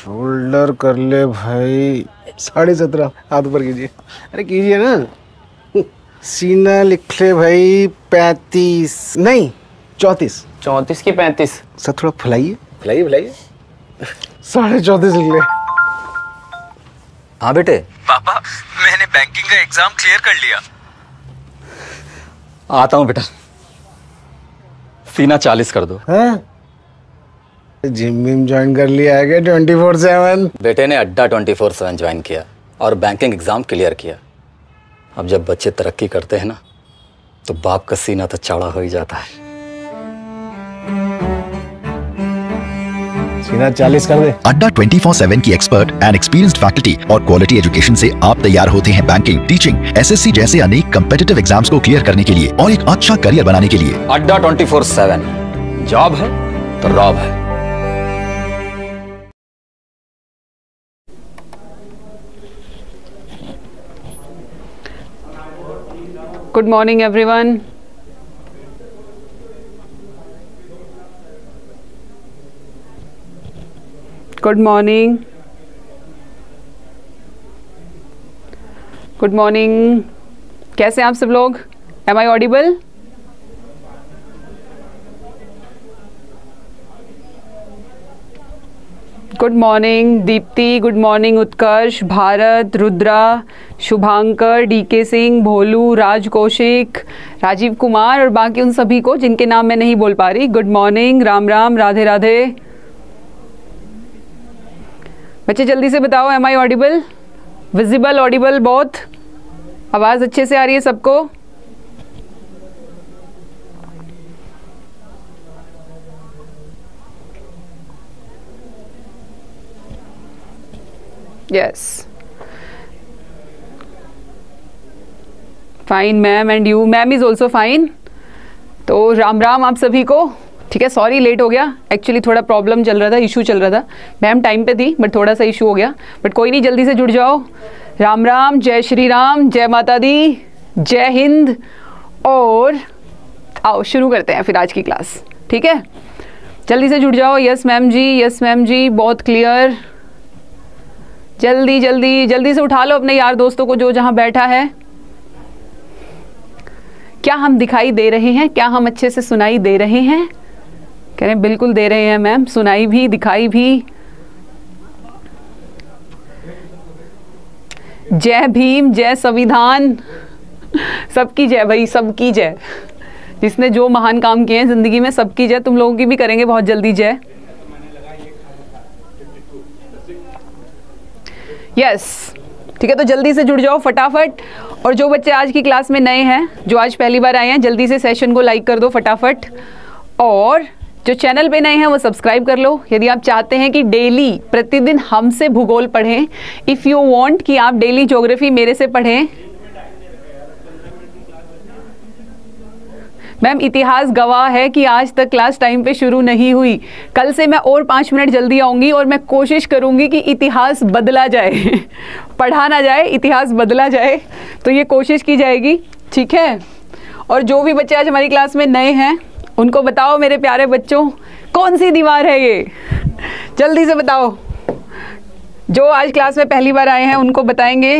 Shoulder कर ले भाई। 17.5 हाथ ऊपर कीजिए। अरे कीजिए ना। सीना लिख ले भाई। 35 नहीं 34। 34 की 35। सर थोड़ा फुलाइए फुलाइए फुलाइए। 34.5 लिख ले। हाँ बेटे। पापा मैंने बैंकिंग का एग्जाम क्लियर कर लिया। आता हूँ बेटा। सीना 40 कर दो। हाँ? जिम विम ज्वाइन कर लिया है क्या 24/7? बेटे ने अड्डा 24/7 ज्वाइन किया और बैंकिंग एग्जाम क्लियर किया। अब जब बच्चे तरक्की करते हैं ना तो बाप का सीना तो चौड़ा हो ही जाता है। सीना 40 कर दे। अड्डा 24/7 की एक्सपर्ट एंड एक्सपीरियंस्ड फैकल्टी और क्वालिटी एजुकेशन से आप तैयार होते हैं बैंकिंग, टीचिंग, एसएससी जैसे अनेक कम्पिटिटिव एग्जाम्स को क्लियर करने के लिए और एक अच्छा करियर बनाने के लिए। अड्डा 24/7 जॉब है तो रॉब है। Good morning everyone. Good morning. Good morning. कैसे हैं आप सब लोग? Am I audible? Good morning Deepti, good morning Utkarsh, Bharat, Rudra, Shubhankar, DK Singh, Bholu, Raj Kaushik, Rajiv Kumar और बाकी उन सभी को जिनके नाम मैं नहीं बोल पा रही, गुड मॉर्निंग, राम राम, राधे राधे। बच्चे जल्दी से बताओ, am I audible? Visible, audible, बहुत आवाज़ अच्छे से आ रही है सबको? Yes. Fine ma'am, and you? Ma'am is also fine. तो राम राम आप सभी को। ठीक है, सॉरी लेट हो गया, एक्चुअली थोड़ा प्रॉब्लम चल रहा था, इशू चल रहा था। मैम टाइम पे थी बट थोड़ा सा इशू हो गया, बट कोई नहीं, जल्दी से जुड़ जाओ। राम राम, जय श्री राम, जय माता दी, जय हिंद। और आओ शुरू करते हैं फिर आज की क्लास। ठीक है, जल्दी से जुड़ जाओ। Yes ma'am ji, yes ma'am ji, बहुत क्लियर। जल्दी जल्दी जल्दी से उठा लो अपने यार दोस्तों को जो जहां बैठा है। क्या हम दिखाई दे रहे हैं? क्या हम अच्छे से सुनाई दे रहे हैं? कह रहे हैं बिल्कुल दे रहे हैं मैम, सुनाई भी दिखाई भी। जय भीम, जय संविधान, सबकी जय भाई, सबकी जय। जिसने जो महान काम किए हैं जिंदगी में सबकी जय। तुम लोगों की भी करेंगे बहुत जल्दी जय। यस ठीक है, तो जल्दी से जुड़ जाओ फटाफट। और जो बच्चे आज की क्लास में नए हैं, जो आज पहली बार आए हैं, जल्दी से सेशन को लाइक कर दो फटाफट। और जो चैनल पे नए हैं वो सब्सक्राइब कर लो। यदि आप चाहते हैं कि डेली प्रतिदिन हमसे भूगोल पढ़ें, इफ़ यू वांट कि आप डेली ज्योग्राफी मेरे से पढ़ें। मैम इतिहास गवाह है कि आज तक क्लास टाइम पे शुरू नहीं हुई। कल से मैं और 5 मिनट जल्दी आऊँगी और मैं कोशिश करूँगी कि इतिहास बदला जाए पढ़ा ना जाए, इतिहास बदला जाए, तो ये कोशिश की जाएगी। ठीक है, और जो भी बच्चे आज हमारी क्लास में नए हैं उनको बताओ मेरे प्यारे बच्चों, कौन सी दीवार है ये? जल्दी से बताओ। जो आज क्लास में पहली बार आए हैं उनको बताएंगे।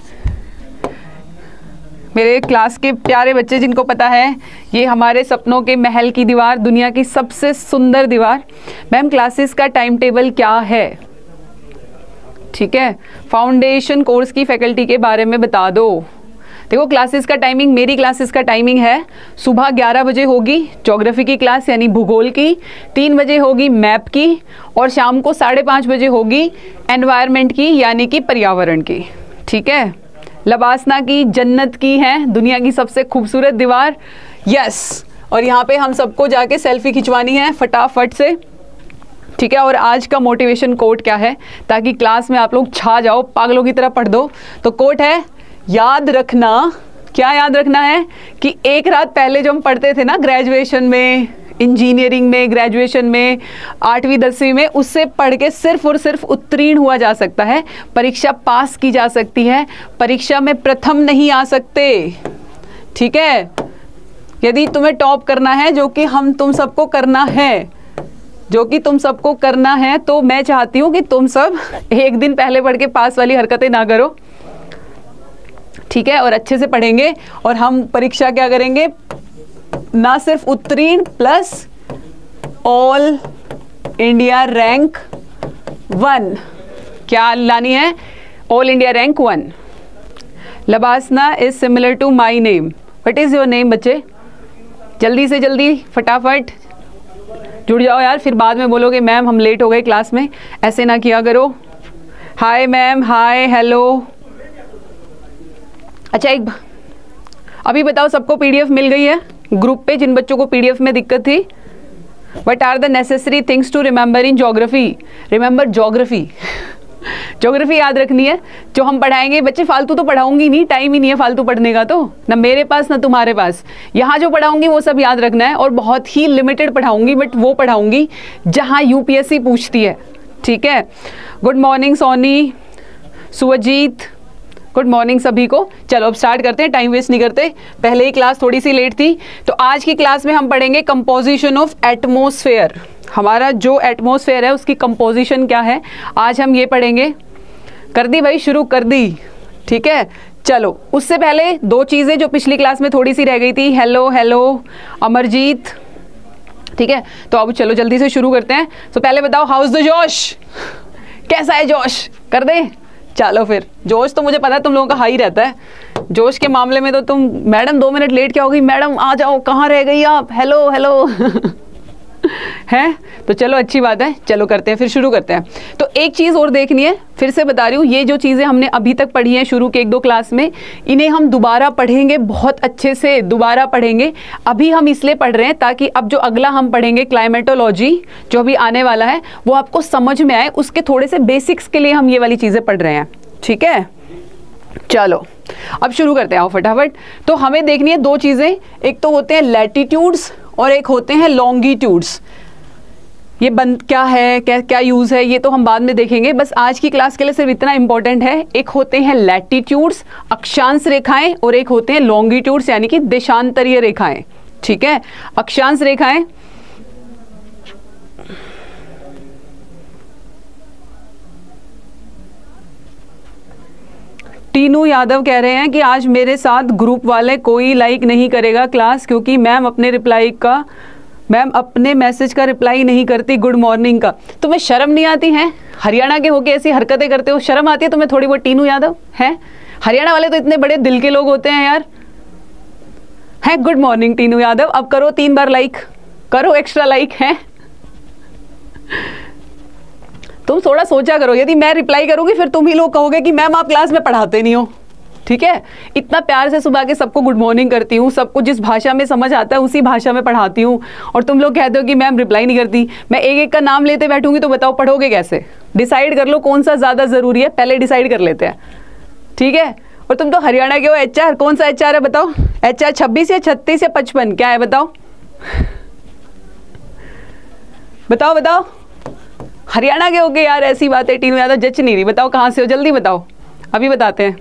मेरे क्लास के प्यारे बच्चे जिनको पता है, ये हमारे सपनों के महल की दीवार, दुनिया की सबसे सुंदर दीवार। मैम क्लासेस का टाइम टेबल क्या है? ठीक है, फाउंडेशन कोर्स की फैकल्टी के बारे में बता दो। देखो क्लासेस का टाइमिंग, मेरी क्लासेस का टाइमिंग है सुबह 11 बजे होगी ज्योग्राफी की क्लास यानी भूगोल की, 3 बजे होगी मैप की, और शाम को 5:30 बजे होगी एनवायरनमेंट की यानी कि पर्यावरण की। ठीक है, लबासना की, जन्नत की है दुनिया की सबसे खूबसूरत दीवार। यस, और यहाँ पे हम सबको जाके सेल्फी खिंचवानी है फटाफट से। ठीक है, और आज का मोटिवेशन कोट क्या है ताकि क्लास में आप लोग छा जाओ, पागलों की तरह पढ़ दो। तो कोट है, याद रखना। क्या याद रखना है? कि एक रात पहले जो हम पढ़ते थे ना ग्रेजुएशन में, इंजीनियरिंग में, ग्रेजुएशन में, 8वीं 10वीं में, उससे पढ़ के सिर्फ और सिर्फ उत्तीर्ण हुआ जा सकता है, परीक्षा पास की जा सकती है, परीक्षा में प्रथम नहीं आ सकते। ठीक है, यदि तुम्हें टॉप करना है, जो कि हम तुम सबको करना है, जो कि तुम सबको करना है, तो मैं चाहती हूँ कि तुम सब एक दिन पहले पढ़ के पास वाली हरकतें ना करो, ठीक है? और अच्छे से पढ़ेंगे और हम परीक्षा क्या करेंगे, ना सिर्फ उत्तीर्ण प्लस ऑल इंडिया रैंक 1, क्या लानी है? All India rank 1। LBSNAA is similar to my name. What is your name बच्चे? जल्दी से जल्दी फटाफट जुड़ जाओ यार, फिर बाद में बोलोगे मैम हम लेट हो गए क्लास में। ऐसे ना किया करो। Hi ma'am, hi, hello. अच्छा एक अभी बताओ, सबको पीडीएफ मिल गई है ग्रुप पे? जिन बच्चों को पीडीएफ में दिक्कत थी, what are the necessary things to remember in geography? Remember geography, geography याद रखनी है जो हम पढ़ाएंगे। बच्चे फालतू तो पढ़ाऊंगी नहीं, टाइम ही नहीं है फालतू पढ़ने का, तो ना मेरे पास ना तुम्हारे पास। यहाँ जो पढ़ाऊंगी वो सब याद रखना है और बहुत ही लिमिटेड पढ़ाऊंगी, बट वो पढ़ाऊंगी जहाँ यूपीएससी पूछती है, ठीक है? Good morning Soni, Suajit, good morning सभी को। चलो अब स्टार्ट करते हैं, टाइम वेस्ट नहीं करते। पहले ही क्लास थोड़ी सी लेट थी, तो आज की क्लास में हम पढ़ेंगे कंपोजिशन ऑफ एटमॉस्फेयर। हमारा जो एटमॉस्फेयर है उसकी कंपोजिशन क्या है, आज हम ये पढ़ेंगे। कर दी भाई, शुरू कर दी, ठीक है? चलो उससे पहले दो चीज़ें जो पिछली क्लास में थोड़ी सी रह गई थी। हेलो हेलो अमरजीत, ठीक है? तो अब चलो जल्दी से शुरू करते हैं। तो पहले बताओ हाउ इज द जोश, कैसा है जोश? कर दें? चलो फिर, जोश तो मुझे पता है तुम लोगों का हाई रहता है। जोश के मामले में तो तुम, मैडम 2 मिनट लेट क्या हो गई, मैडम आ जाओ, कहाँ रह गई आप, हेलो हेलो हैं? तो चलो अच्छी बात है, चलो करते हैं, फिर शुरू करते हैं। तो एक चीज़ और देखनी है, फिर से बता रही हूँ, ये जो चीज़ें हमने अभी तक पढ़ी हैं शुरू के 1-2 क्लास में, इन्हें हम दोबारा पढ़ेंगे, बहुत अच्छे से दोबारा पढ़ेंगे। अभी हम इसलिए पढ़ रहे हैं ताकि अब जो अगला हम पढ़ेंगे क्लाइमेटोलॉजी, जो अभी आने वाला है, वो आपको समझ में आए। उसके थोड़े से बेसिक्स के लिए हम ये वाली चीज़ें पढ़ रहे हैं, ठीक है? चलो अब शुरू करते हैं, आओ फटाफट। तो हमें देखनी है 2 चीज़ें, एक तो होते हैं लैटिट्यूड्स और एक होते हैं लॉन्गिट्यूड्स। ये बंद क्या है, क्या यूज़ है, ये तो हम बाद में देखेंगे। बस आज की क्लास के लिए सिर्फ इतना इंपॉर्टेंट है, एक होते हैं लैटिट्यूड्स अक्षांश रेखाएं और एक होते हैं लॉन्गिट्यूड्स यानी कि देशांतरीय रेखाएं, ठीक है? अक्षांश रेखाएं टीनू यादव कह रहे हैं कि आज मेरे साथ ग्रुप वाले कोई लाइक नहीं करेगा क्लास, क्योंकि मैम अपने मैसेज का रिप्लाई नहीं करती गुड मॉर्निंग का। तुम्हें शर्म नहीं आती है? हरियाणा के होके ऐसी हरकतें करते हो, शर्म आती है तुम्हें थोड़ी बहुत? टीनू यादव हैं, हरियाणा वाले तो इतने बड़े दिल के लोग होते हैं यार। है गुड मॉर्निंग टीनू यादव, अब करो 3 बार लाइक, करो एक्स्ट्रा लाइक है। तुम थोड़ा सोचा करो, यदि मैं रिप्लाई करूंगी फिर तुम ही लोग कहोगे कि मैम आप क्लास में पढ़ाते नहीं हो, ठीक है? इतना प्यार से सुबह के सबको गुड मॉर्निंग करती हूँ, सबको जिस भाषा में समझ आता है उसी भाषा में पढ़ाती हूँ, और तुम लोग कहते हो कि मैम रिप्लाई नहीं करती। मैं एक एक का नाम लेते बैठूंगी तो बताओ पढ़ोगे कैसे? डिसाइड कर लो कौन सा ज़्यादा ज़रूरी है, पहले डिसाइड कर लेते हैं, ठीक है? और तुम तो हरियाणा के हो, HR कौन सा HR है बताओ? HR 26 या 36 या 55 क्या है बताओ? बताओ बताओ, हरियाणा के होगे यार, ऐसी बात है। टीनू यादव जच नहीं रही, बताओ कहाँ से हो, जल्दी बताओ, अभी बताते हैं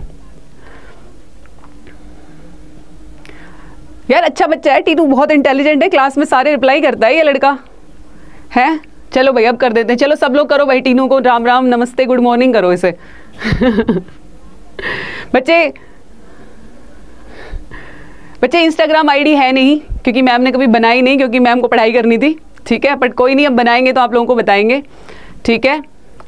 यार। अच्छा बच्चा है टीनू, बहुत इंटेलिजेंट है, क्लास में सारे रिप्लाई करता है ये लड़का है। चलो भाई अब कर देते हैं, चलो सब लोग करो भाई, टीनू को राम राम नमस्ते गुड मॉर्निंग करो इसे। बच्चे इंस्टाग्राम आईडी है नहीं, क्योंकि मैम ने कभी बनाई नहीं, क्योंकि मैम को पढ़ाई करनी थी, ठीक है? बट कोई नहीं, अब बनाएंगे तो आप लोगों को बताएंगे, ठीक है?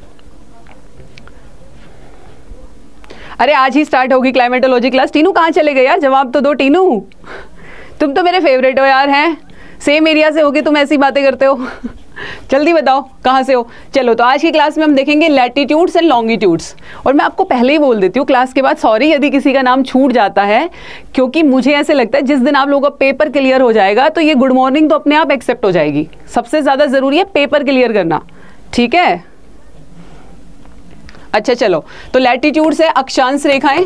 अरे आज ही स्टार्ट होगी क्लाइमेटोलॉजी क्लास। टीनू कहाँ चले गए यार, जवाब तो दो टीनू, तुम तो मेरे फेवरेट हो यार, हैं? सेम एरिया से होके तुम ऐसी बातें करते हो। जल्दी बताओ कहाँ से हो। चलो तो आज की क्लास में हम देखेंगे लैटिट्यूड्स एंड लॉन्गिट्यूड्स। और मैं आपको पहले ही बोल देती हूँ क्लास के बाद, सॉरी यदि किसी का नाम छूट जाता है, क्योंकि मुझे ऐसे लगता है जिस दिन आप लोगों का पेपर क्लियर हो जाएगा तो ये गुड मॉर्निंग तो अपने आप एक्सेप्ट हो जाएगी। सबसे ज़्यादा ज़रूरी है पेपर क्लियर करना, ठीक है? अच्छा चलो, तो लैटिट्यूड्स है अक्षांश रेखाएं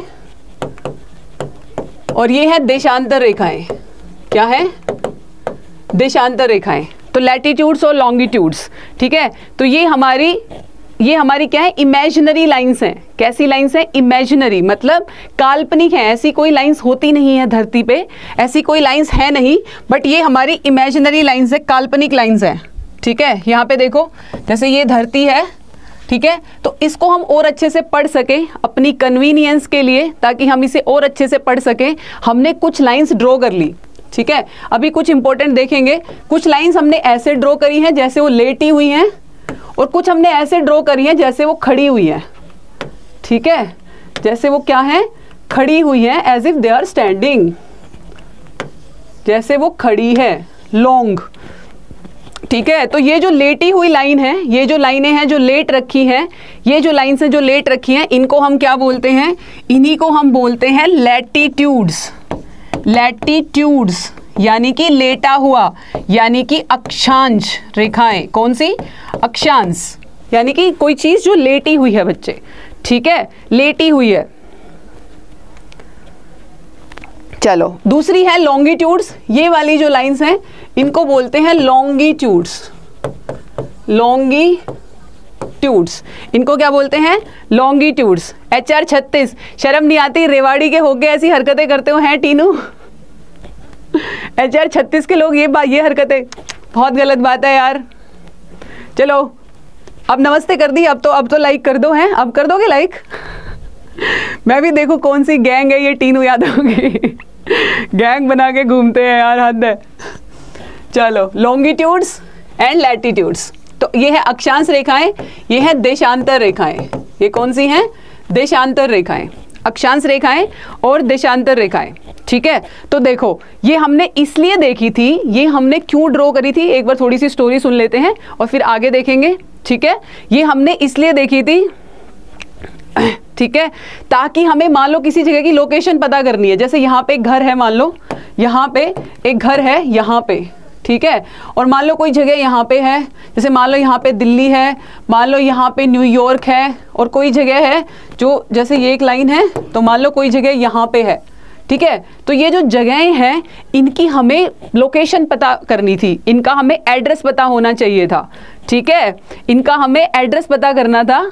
और ये है देशांतर रेखाएं। क्या है? देशांतर रेखाएं। तो लैटिट्यूड्स और लॉन्गिट्यूड्स, ठीक है? तो ये हमारी क्या है? इमेजिनरी लाइंस हैं। कैसी लाइंस हैं? इमेजिनरी, मतलब काल्पनिक है, ऐसी कोई लाइंस होती नहीं है धरती पे, ऐसी कोई लाइंस है नहीं, बट ये हमारी इमेजिनरी लाइंस है, काल्पनिक लाइंस है, ठीक है, यहाँ पे देखो जैसे ये धरती है, ठीक है, तो इसको हम और अच्छे से पढ़ सकें अपनी कन्वीनियंस के लिए, ताकि हम इसे और अच्छे से पढ़ सकें, हमने कुछ लाइंस ड्रॉ कर ली। ठीक है, अभी कुछ इंपॉर्टेंट देखेंगे। कुछ लाइंस हमने ऐसे ड्रॉ करी हैं जैसे वो लेटी हुई हैं, और कुछ हमने ऐसे ड्रॉ करी हैं जैसे वो खड़ी हुई हैं। ठीक है, जैसे वो क्या है, खड़ी हुई हैं, as if they are standing, जैसे वो खड़ी है, लॉन्ग। ठीक है, तो ये जो लेटी हुई लाइन है, ये जो लाइनें हैं जो लेट रखी हैं, ये जो लाइन्स हैं जो लेट रखी हैं, इनको हम क्या बोलते हैं, इन्हीं को हम बोलते हैं लैटिट्यूड्स। लैटिट्यूड्स यानी कि लेटा हुआ, यानी कि अक्षांश रेखाएं। कौन सी? अक्षांश, यानी कि कोई चीज जो लेटी हुई है बच्चे। ठीक है, लेटी हुई है। चलो, दूसरी है लॉन्गिट्यूड्स। ये वाली जो लाइंस हैं इनको बोलते हैं लॉन्गिट्यूड्स। लॉन्गिट्यूड्स, इनको क्या बोलते हैं? लॉन्गिट्यूड्स। HR 36, शर्म नहीं आती? रेवाड़ी के होके ऐसी हरकतें करते हो हैं टीनू? HR 36 के लोग ये हरकतें, बहुत गलत बात है यार। चलो, अब नमस्ते कर दी, अब तो लाइक कर दो। हैं, अब कर दोगे लाइक? मैं भी देखो कौन सी गैंग है ये टीनू यादव की। गैंग बना के घूमते हैं यार, हद है। चलो, लॉन्गिट्यूड्स एंड लैटिट्यूड्स, तो ये है अक्षांश रेखाएं, ये है देशांतर रेखाएं। ये कौन सी हैं? देशांतर रेखाएं, अक्षांश रेखाएं और देशांतर रेखाएं। ठीक है, तो देखो ये हमने इसलिए देखी थी, ये हमने क्यों ड्रॉ करी थी, एक बार थोड़ी सी स्टोरी सुन लेते हैं और फिर आगे देखेंगे। ठीक है, ये हमने इसलिए देखी थी, ठीक है, ताकि हमें मान लो किसी जगह की लोकेशन पता करनी है। जैसे यहाँ पे एक घर है, मान लो यहाँ पे एक घर है, यहाँ पे, ठीक है, और मान लो कोई जगह यहाँ पे है, जैसे मान लो यहाँ पे दिल्ली है, मान लो यहाँ पे न्यूयॉर्क है, और कोई जगह है जो, जैसे ये एक लाइन है, तो मान लो कोई जगह यहाँ पे है। ठीक है, तो ये जो जगहें हैं इनकी हमें लोकेशन पता करनी थी, इनका हमें एड्रेस पता होना चाहिए था। ठीक है, इनका हमें एड्रेस पता करना था।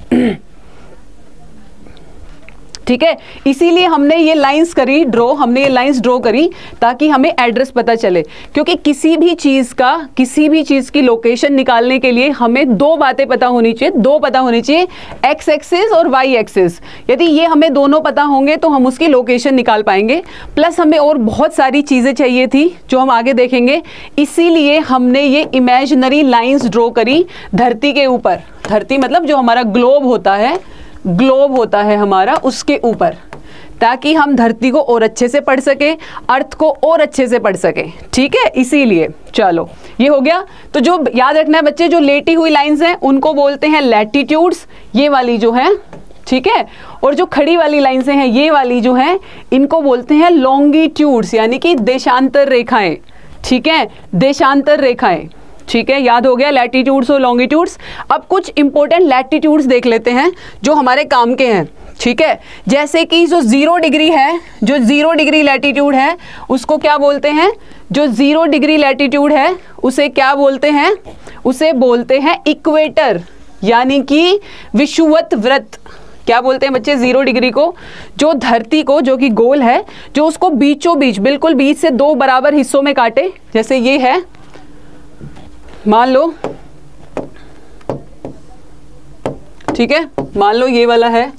ठीक है, इसीलिए हमने ये लाइंस करी ड्रॉ, हमने ये लाइंस ड्रॉ करी ताकि हमें एड्रेस पता चले। क्योंकि किसी भी चीज़ की लोकेशन निकालने के लिए हमें दो बातें पता होनी चाहिए, एक्स एक्सिस और वाई एक्सिस। यदि ये हमें दोनों पता होंगे तो हम उसकी लोकेशन निकाल पाएंगे। प्लस हमें और बहुत सारी चीज़ें चाहिए थी जो हम आगे देखेंगे, इसीलिए हमने ये इमेजिनरी लाइंस ड्रॉ करी धरती के ऊपर। धरती मतलब जो हमारा ग्लोब होता है हमारा, उसके ऊपर, ताकि हम धरती को और अच्छे से पढ़ सके, अर्थ को और अच्छे से पढ़ सके। ठीक है, इसीलिए। चलो, ये हो गया। तो जो याद रखना है बच्चे, जो लेटी हुई लाइंस हैं उनको बोलते हैं लैटिट्यूड्स, ये वाली जो है, ठीक है, और जो खड़ी वाली लाइंस हैं ये वाली जो हैं, इनको बोलते हैं लॉन्गिट्यूड्स, यानी कि देशांतर रेखाएं। ठीक है, देशांतर रेखाएं। ठीक है, याद हो गया लैटिट्यूड्स और लॉन्गिट्यूड्स। अब कुछ इंपॉर्टेंट लैटिट्यूड्स देख लेते हैं जो हमारे काम के हैं। ठीक है, जैसे कि जो 0 डिग्री है, जो 0 डिग्री लैटिट्यूड है उसको क्या बोलते हैं? जो 0 डिग्री लैटिट्यूड है उसे क्या बोलते हैं? उसे बोलते हैं इक्वेटर, यानी कि विषुवत वृत्त। क्या बोलते हैं बच्चे 0 डिग्री को? जो धरती को, जो कि गोल है, जो उसको बीचों बीच, बिल्कुल बीच से 2 बराबर हिस्सों में काटे। जैसे ये है, मान लो, ठीक है, मान लो ये वाला है,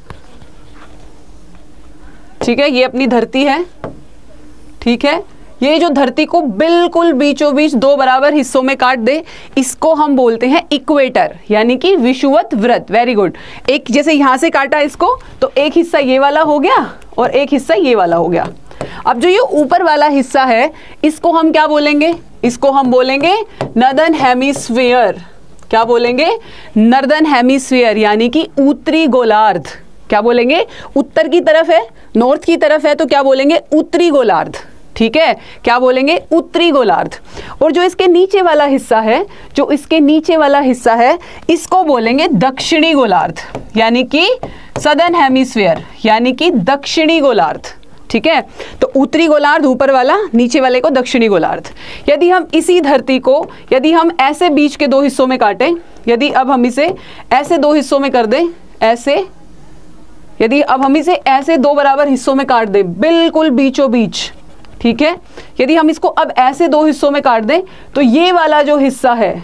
ठीक है, ये अपनी धरती है। ठीक है, ये जो धरती को बिल्कुल बीचों बीच 2 बराबर हिस्सों में काट दे, इसको हम बोलते हैं इक्वेटर, यानी कि विषुवत वृत्त। Very good. एक जैसे यहां से काटा इसको, तो एक हिस्सा ये वाला हो गया और एक हिस्सा ये वाला हो गया। अब जो ये ऊपर वाला हिस्सा है इसको हम क्या बोलेंगे? इसको हम बोलेंगे नॉर्दर्न हेमिस्फीयर। क्या बोलेंगे? नॉर्दर्न हेमिस्फीयर, यानी कि उत्तरी गोलार्ध। क्या बोलेंगे? उत्तर की तरफ है, नॉर्थ की तरफ है, तो क्या बोलेंगे? उत्तरी गोलार्ध। ठीक है, क्या बोलेंगे? उत्तरी गोलार्ध। और जो इसके नीचे वाला हिस्सा है, जो इसके नीचे वाला हिस्सा है, इसको बोलेंगे दक्षिणी गोलार्ध, यानी कि सदर्न हेमिस्फीयर, यानी कि दक्षिणी गोलार्ध। ठीक है, तो उत्तरी गोलार्ध ऊपर वाला, नीचे वाले को दक्षिणी गोलार्ध। यदि हम इसी धरती को, यदि हम ऐसे बीच के 2 हिस्सों में काटें, यदि अब हम इसे ऐसे 2 हिस्सों में कर दें, ऐसे, यदि अब हम इसे ऐसे 2 बराबर हिस्सों में काट दें, बिल्कुल बीचों बीच, ठीक है, यदि हम इसको अब ऐसे 2 हिस्सों में काट दें, तो ये वाला जो हिस्सा है,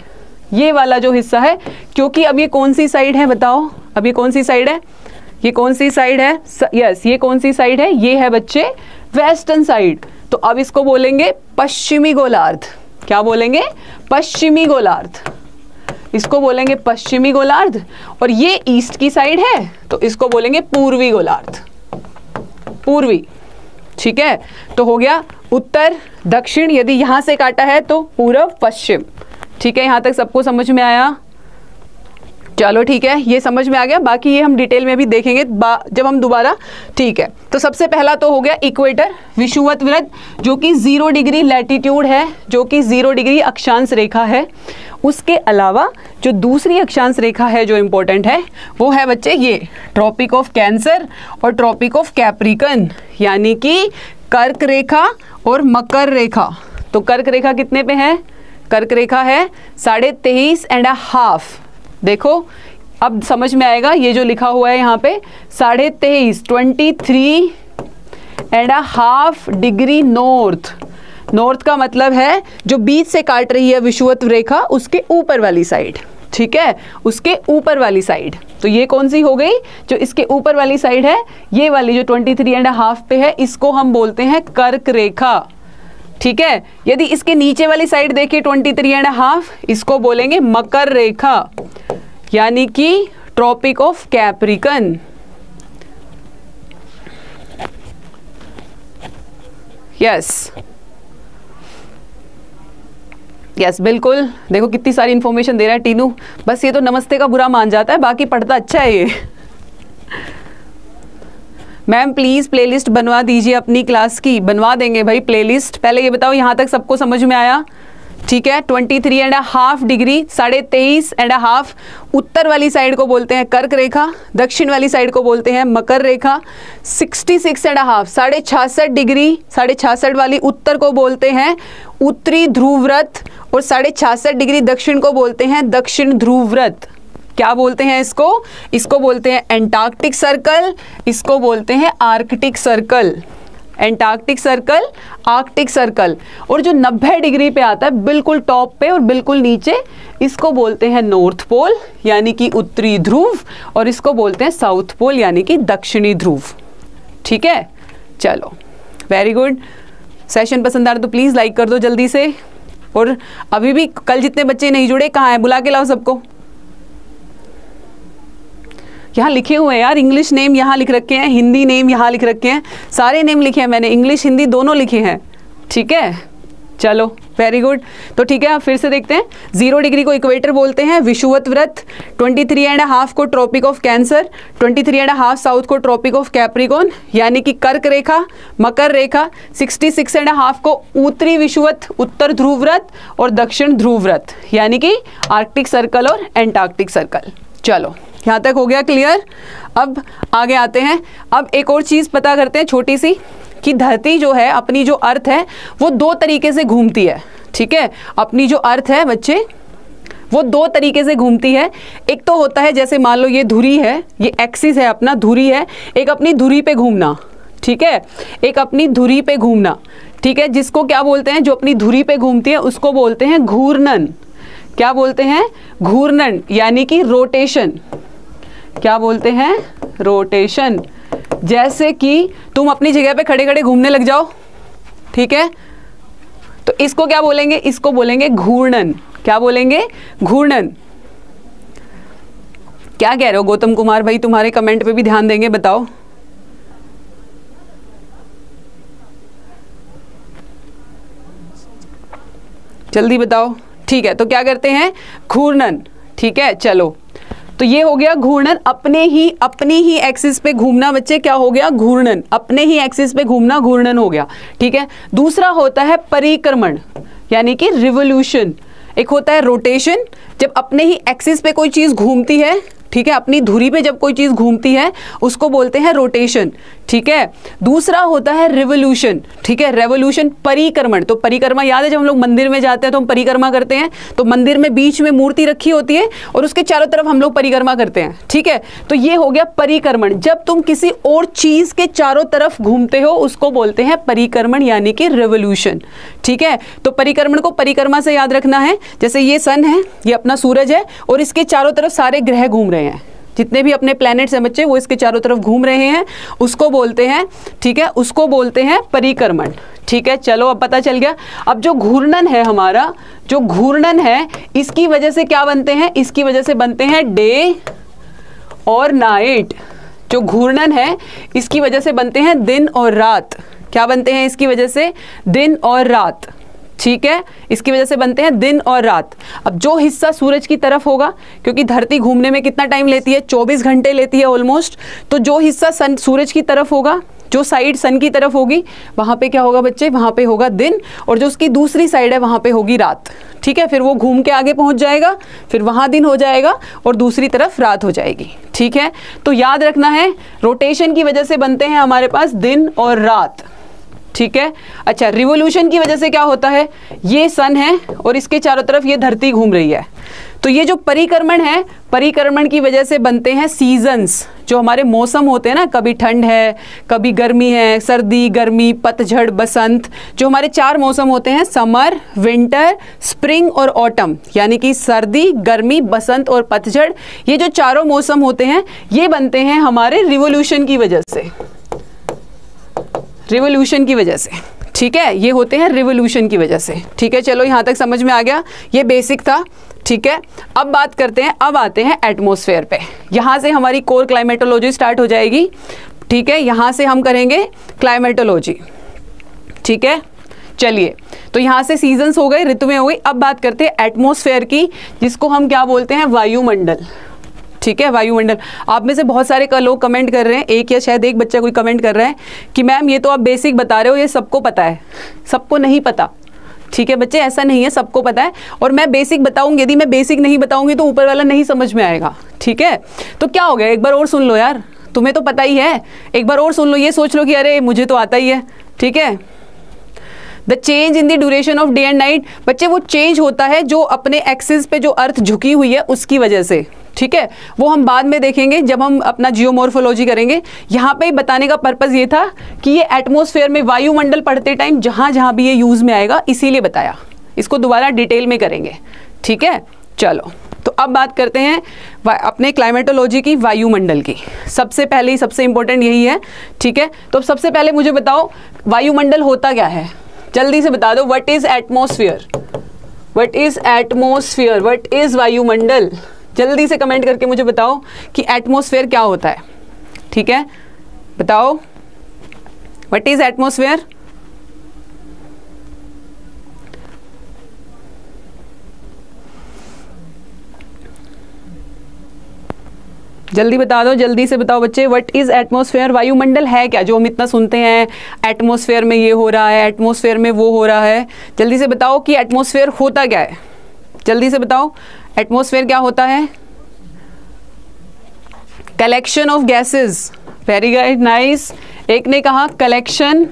ये वाला जो हिस्सा है, क्योंकि अब ये कौन सी साइड है बताओ, अब ये कौन सी साइड है, ये कौन सी साइड है, यस ये कौन सी साइड है, ये है बच्चे वेस्टर्न साइड। तो अब इसको बोलेंगे पश्चिमी गोलार्ध। क्या बोलेंगे? पश्चिमी गोलार्ध। इसको बोलेंगे पश्चिमी गोलार्ध। और ये ईस्ट की साइड है तो इसको बोलेंगे पूर्वी गोलार्ध, पूर्वी। ठीक है, तो हो गया उत्तर दक्षिण, यदि यहां से काटा है तो पूर्व पश्चिम। ठीक है, यहां तक सबको समझ में आया? चलो ठीक है, ये समझ में आ गया। बाकी ये हम डिटेल में भी देखेंगे जब हम दोबारा। ठीक है, तो सबसे पहला तो हो गया इक्वेटर, विषुवत वृत्त, जो कि 0 डिग्री लैटिट्यूड है, जो कि 0 डिग्री अक्षांश रेखा है। उसके अलावा जो दूसरी अक्षांश रेखा है जो इंपॉर्टेंट है वो है बच्चे ये ट्रॉपिक ऑफ कैंसर और ट्रॉपिक ऑफ कैप्रिकन, यानी कि कर्क रेखा और मकर रेखा। तो कर्क रेखा कितने पे है? कर्क रेखा है 23.5। देखो अब समझ में आएगा, ये जो लिखा हुआ है यहाँ पे 23.5, 23.5 डिग्री नॉर्थ। नॉर्थ का मतलब है जो बीच से काट रही है विषुवत रेखा उसके ऊपर वाली साइड। ठीक है, उसके ऊपर वाली साइड। तो ये कौन सी हो गई? जो इसके ऊपर वाली साइड है, ये वाली जो 23.5 पे है, इसको हम बोलते हैं कर्क रेखा। ठीक है, यदि इसके नीचे वाली साइड देखिए 23.5, इसको बोलेंगे मकर रेखा, यानी कि Tropic of Capricorn. Yes yes बिल्कुल। देखो कितनी सारी इंफॉर्मेशन दे रहा है टीनू, बस ये तो नमस्ते का बुरा मान जाता है, बाकी पढ़ता अच्छा है ये। मैम प्लीज़ प्लेलिस्ट बनवा दीजिए अपनी क्लास की। बनवा देंगे भाई प्लेलिस्ट। पहले ये बताओ यहाँ तक सबको समझ में आया? ठीक है, 23.5 डिग्री, 23.5 उत्तर वाली साइड को बोलते हैं कर्क रेखा, दक्षिण वाली साइड को बोलते हैं मकर रेखा। 66.5, 66.5 डिग्री, 66.5 वाली उत्तर को बोलते हैं उत्तरी ध्रुव व्रत, और 66.5 डिग्री दक्षिण को बोलते हैं दक्षिण ध्रुव व्रत। क्या बोलते हैं इसको? इसको बोलते हैं एंटार्क्टिक सर्कल, इसको बोलते हैं Arctic Circle. Antarctic Circle, Arctic Circle. और जो 90 डिग्री पे आता है बिल्कुल टॉप पे और बिल्कुल नीचे, इसको बोलते हैं नॉर्थ पोल यानी कि उत्तरी ध्रुव, और इसको बोलते हैं साउथ पोल यानी कि दक्षिणी ध्रुव। ठीक है, चलो वेरी गुड। सेशन पसंद आ रहा तो प्लीज़ लाइक कर दो जल्दी से। और अभी भी कल जितने बच्चे नहीं जुड़े कहाँ हैं? बुला के लाओ सबको। यहाँ लिखे हुए हैं यार, इंग्लिश नेम यहाँ लिख रखे हैं, हिंदी नेम यहाँ लिख रखे हैं, सारे नेम लिखे हैं मैंने, इंग्लिश हिंदी दोनों लिखे हैं। ठीक है, चलो वेरी गुड। तो ठीक है, आप फिर से देखते हैं। 0 डिग्री को इक्वेटर बोलते हैं, विषुवत वृत्त, 23.5 को ट्रॉपिक ऑफ कैंसर, 23.5 साउथ को ट्रॉपिक ऑफ कैप्रिकॉन यानी कि कर्क रेखा, मकर रेखा, 66.5 को उत्तरी विषुवत उत्तर ध्रुव व्रत, और दक्षिण ध्रुव व्रत यानी कि आर्कटिक सर्कल और एंटार्क्टिक सर्कल। चलो यहाँ तक हो गया क्लियर। अब आगे आते हैं। अब एक और चीज़ पता करते हैं छोटी सी, कि धरती जो है, अपनी जो अर्थ है, वो 2 तरीके से घूमती है। ठीक है, अपनी जो अर्थ है बच्चे, वो 2 तरीके से घूमती है। एक तो होता है जैसे मान लो ये धुरी है, ये एक्सिस है अपना, धुरी है, एक अपनी धुरी पे घूमना। ठीक है, एक अपनी धुरी पे घूमना। ठीक है, जिसको क्या बोलते हैं? जो अपनी धुरी पे घूमती है उसको बोलते हैं घूर्णन। क्या बोलते हैं? घूर्णन यानी कि रोटेशन। क्या बोलते हैं? रोटेशन। जैसे कि तुम अपनी जगह पे खड़े खड़े घूमने लग जाओ, ठीक है, तो इसको क्या बोलेंगे? इसको बोलेंगे घूर्णन। क्या बोलेंगे? घूर्णन। क्या कह रहे हो गौतम कुमार भाई? तुम्हारे कमेंट पे भी ध्यान देंगे, बताओ। जल्दी बताओ। ठीक है, तो क्या करते हैं? घूर्णन। ठीक है, चलो, तो ये हो गया घूर्णन। अपनी ही एक्सिस पे घूमना बच्चे, क्या हो गया? घूर्णन। अपने ही एक्सिस पे घूमना घूर्णन हो गया। ठीक है, दूसरा होता है परिक्रमण यानी कि रिवोल्यूशन। एक होता है रोटेशन, जब अपने ही एक्सिस पे कोई चीज घूमती है। ठीक है, अपनी धुरी पे जब कोई चीज घूमती है उसको बोलते हैं रोटेशन। ठीक है। दूसरा होता है रिवोल्यूशन, ठीक है, रेवोल्यूशन, परिक्रमण। तो परिक्रमा याद है, जब हम लोग मंदिर में जाते हैं तो हम परिक्रमा करते हैं, तो मंदिर में बीच में मूर्ति रखी होती है और उसके चारों तरफ हम लोग परिक्रमा करते हैं, ठीक है। तो ये हो गया परिक्रमण। जब तुम किसी और चीज के चारों तरफ घूमते हो उसको बोलते हैं परिक्रमण, यानी कि रेवोल्यूशन, ठीक है। तो परिक्रमण को परिक्रमा से याद रखना है। जैसे ये सन है, ये अपना सूरज है और इसके चारों तरफ सारे ग्रह घूम रहे हैं, जितने भी अपने प्लैनेट्स हैं बच्चे वो इसके चारों तरफ घूम रहे हैं, उसको बोलते हैं, ठीक है, उसको बोलते हैं परिक्रमण, ठीक है। चलो अब पता चल गया। अब जो घूर्णन है हमारा, जो घूर्णन है, इसकी वजह से क्या बनते हैं, इसकी वजह से बनते हैं डे और नाइट। जो घूर्णन है इसकी वजह से बनते हैं दिन और रात। क्या बनते हैं इसकी वजह से, दिन और रात, ठीक है, इसकी वजह से बनते हैं दिन और रात। अब जो हिस्सा सूरज की तरफ होगा, क्योंकि धरती घूमने में कितना टाइम लेती है, 24 घंटे लेती है ऑलमोस्ट, तो जो हिस्सा सन सूरज की तरफ होगा, जो साइड सन की तरफ होगी, वहां पे क्या होगा बच्चे, वहां पे होगा दिन, और जो उसकी दूसरी साइड है वहां पे होगी रात, ठीक है। फिर वो घूम के आगे पहुंच जाएगा, फिर वहां दिन हो जाएगा और दूसरी तरफ रात हो जाएगी, ठीक है। तो याद रखना है, रोटेशन की वजह से बनते हैं हमारे पास दिन और रात, ठीक है। अच्छा, रिवोल्यूशन की वजह से क्या होता है, ये सन है और इसके चारों तरफ ये धरती घूम रही है, तो ये जो परिक्रमण है, परिक्रमण की वजह से बनते हैं सीजन्स, जो हमारे मौसम होते हैं ना, कभी ठंड है, कभी गर्मी है, सर्दी, गर्मी, पतझड़, बसंत, जो हमारे 4 मौसम होते हैं, समर, विंटर, स्प्रिंग और ऑटम, यानी कि सर्दी, गर्मी, बसंत और पतझड़, ये जो चारों मौसम होते हैं ये बनते हैं हमारे रिवोल्यूशन की वजह से, रिवोल्यूशन की वजह से, ठीक है, ये होते हैं रिवोल्यूशन की वजह से, ठीक है। चलो यहाँ तक समझ में आ गया, ये बेसिक था, ठीक है। अब बात करते हैं, अब आते हैं एटमॉस्फेयर पे। यहाँ से हमारी कोर क्लाइमेटोलॉजी स्टार्ट हो जाएगी, ठीक है, यहाँ से हम करेंगे क्लाइमेटोलॉजी, ठीक है। चलिए, तो यहाँ से सीजन्स हो गए, ऋतुएं हो गई। अब बात करते हैं एटमॉस्फेयर की, जिसको हम क्या बोलते हैं, वायुमंडल, ठीक है, वायुमंडल। आप में से बहुत सारे लोग कमेंट कर रहे हैं, एक या शायद एक बच्चा कोई कमेंट कर रहा है कि मैम ये तो आप बेसिक बता रहे हो, ये सबको पता है। सबको नहीं पता, ठीक है बच्चे, ऐसा नहीं है, सबको पता है। और मैं बेसिक बताऊंगी, यदि मैं बेसिक नहीं बताऊंगी तो ऊपर वाला नहीं समझ में आएगा, ठीक है। तो क्या हो गया, एक बार और सुन लो यार, तुम्हें तो पता ही है, एक बार और सुन लो, ये सोच लो कि अरे मुझे तो आता ही है, ठीक है। The change in the duration of day and night, बच्चे वो चेंज होता है जो अपने एक्सिस पे जो अर्थ झुकी हुई है उसकी वजह से, ठीक है। वो हम बाद में देखेंगे जब हम अपना जियोमॉर्फोलॉजी करेंगे। यहाँ पे बताने का पर्पस ये था कि ये एटमॉस्फेयर में वायुमंडल पढ़ते टाइम जहाँ जहाँ भी ये यूज में आएगा, इसीलिए बताया। इसको दोबारा डिटेल में करेंगे, ठीक है। चलो, तो अब बात करते हैं अपने क्लाइमेटोलॉजी की, वायुमंडल की। सबसे पहले ही सबसे इंपॉर्टेंट यही है, ठीक है। तो सबसे पहले मुझे बताओ वायुमंडल होता क्या है, जल्दी से बता दो। What is atmosphere, what is atmosphere, what is वायुमंडल, जल्दी से कमेंट करके मुझे बताओ कि एटमॉस्फेयर क्या होता है, ठीक है। बताओ व्हाट इज एटमॉस्फेयर। जल्दी बता दो, जल्दी से बताओ बच्चे, व्हाट इज एटमॉस्फेयर। वायुमंडल है क्या, जो हम इतना सुनते हैं, एटमॉस्फेयर में ये हो रहा है, एटमॉस्फेयर में वो हो रहा है। जल्दी से बताओ कि एटमॉस्फेयर होता क्या है, जल्दी से बताओ एटमॉस्फेयर क्या होता है। Collection of gases, very good, nice. एक ने कहा कलेक्शन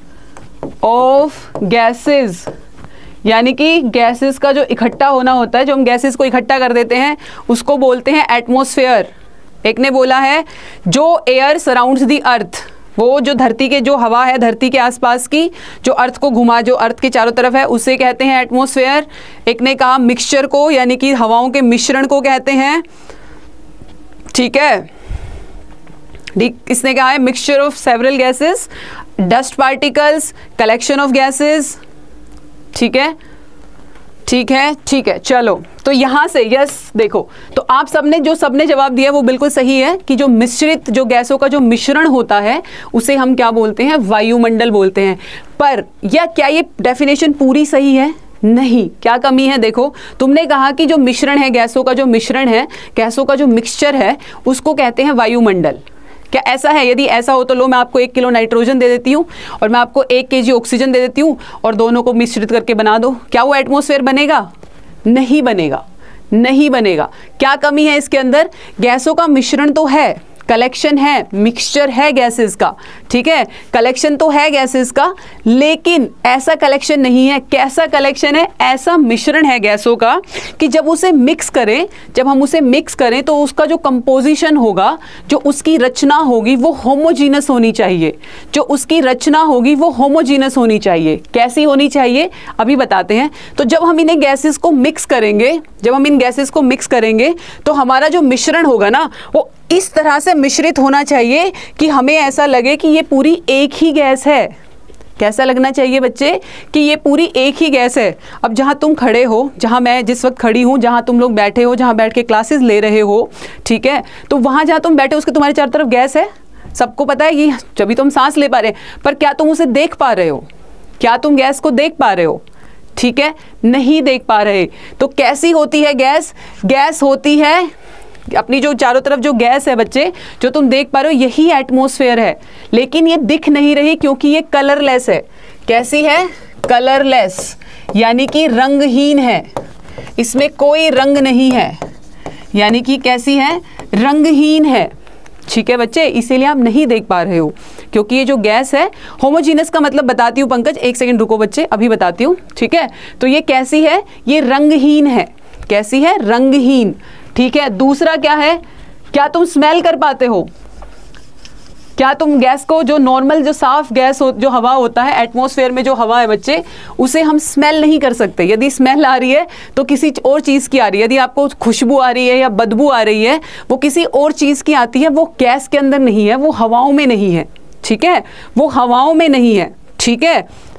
ऑफ गैसेस, यानी कि गैसेस का जो इकट्ठा होना होता है, जो हम गैसेस को इकट्ठा कर देते हैं उसको बोलते हैं एटमॉस्फेयर। एक ने बोला है जो एयर सराउंड्स द अर्थ, वो जो धरती के जो हवा है धरती के आसपास की, जो अर्थ को घुमा, जो अर्थ के चारों तरफ है, उसे कहते हैं एटमॉस्फेयर। एक ने कहा मिक्सचर को, यानी कि हवाओं के मिश्रण को कहते हैं, ठीक है। इसने कहा है mixture of several gases, dust particles, collection of gases, ठीक है, ठीक है, ठीक है। चलो, तो यहां से यस देखो, तो आप सबने जवाब दिया वो बिल्कुल सही है कि जो मिश्रित, जो गैसों का जो मिश्रण होता है उसे हम क्या बोलते हैं, वायुमंडल बोलते हैं। पर या क्या ये डेफिनेशन पूरी सही है, नहीं, क्या कमी है। देखो, तुमने कहा कि जो मिश्रण है, गैसों का जो मिश्रण है, गैसों का जो मिक्सचर है, उसको कहते हैं वायुमंडल। क्या ऐसा है? यदि ऐसा हो तो लो, मैं आपको 1 किलो नाइट्रोजन दे देती हूँ और मैं आपको 1 kg ऑक्सीजन दे देती हूँ और दोनों को मिश्रित करके बना दो, क्या वो एटमॉस्फेयर बनेगा? नहीं बनेगा, नहीं बनेगा। क्या कमी है इसके अंदर? गैसों का मिश्रण तो है, कलेक्शन है, मिक्सचर है गैसेस का, ठीक है, कलेक्शन तो है गैसेस का, लेकिन ऐसा कलेक्शन नहीं है। कैसा कलेक्शन है? ऐसा मिश्रण है गैसों का कि जब उसे मिक्स करें, जब हम उसे मिक्स करें तो उसका जो कंपोजिशन होगा, जो उसकी रचना होगी वो होमोजीनस होनी चाहिए। जो उसकी रचना होगी वो होमोजीनस होनी चाहिए। कैसी होनी चाहिए अभी बताते हैं। तो जब हम इन्हें गैसेस को मिक्स करेंगे, जब हम इन गैसेस को मिक्स करेंगे तो हमारा जो मिश्रण होगा ना वो इस तरह से मिश्रित होना चाहिए कि हमें ऐसा लगे कि ये पूरी एक ही गैस है। कैसा लगना चाहिए बच्चे? कि ये पूरी एक ही गैस है। अब जहाँ तुम खड़े हो, जहाँ मैं जिस वक्त खड़ी हूँ, जहाँ तुम लोग बैठे हो, जहाँ बैठ के क्लासेस ले रहे हो, ठीक है, तो वहाँ जहाँ तुम बैठे हो उसके तुम्हारे चारों तरफ गैस है, सबको पता है, ये जब तुम सांस ले पा रहे हैं। पर क्या तुम उसे देख पा रहे हो? क्या तुम गैस को देख पा रहे हो? ठीक है, नहीं देख पा रहे। तो कैसी होती है गैस? गैस होती है, अपनी जो चारों तरफ जो गैस है बच्चे, जो तुम देख पा रहे हो, यही एटमॉस्फेयर है, लेकिन ये दिख नहीं रही क्योंकि ये कलरलेस है। कैसी है? कलरलेस, यानी कि रंगहीन है, इसमें कोई रंग नहीं है, यानी कि कैसी है? रंगहीन है। ठीक है बच्चे, इसीलिए आप नहीं देख पा रहे हो, क्योंकि ये जो गैस है, होमोजीनस का मतलब बताती हूँ पंकज, एक सेकंड रुको बच्चे, अभी बताती हूँ। ठीक है, तो ये कैसी है? ये रंगहीन है। कैसी है? रंगहीन। ठीक है, दूसरा क्या है? क्या तुम स्मेल कर पाते हो? क्या तुम गैस को, जो नॉर्मल जो साफ गैस जो हवा होता है, एटमॉस्फेयर में जो हवा है बच्चे, उसे हम स्मेल नहीं कर सकते। यदि स्मेल आ रही है तो किसी और चीज़ की आ रही है। यदि आपको खुशबू आ रही है या बदबू आ रही है, वो किसी और चीज़ की आती है, वो गैस के अंदर नहीं है, वो हवाओं में नहीं है। ठीक है, वो हवाओं में नहीं है। ठीक है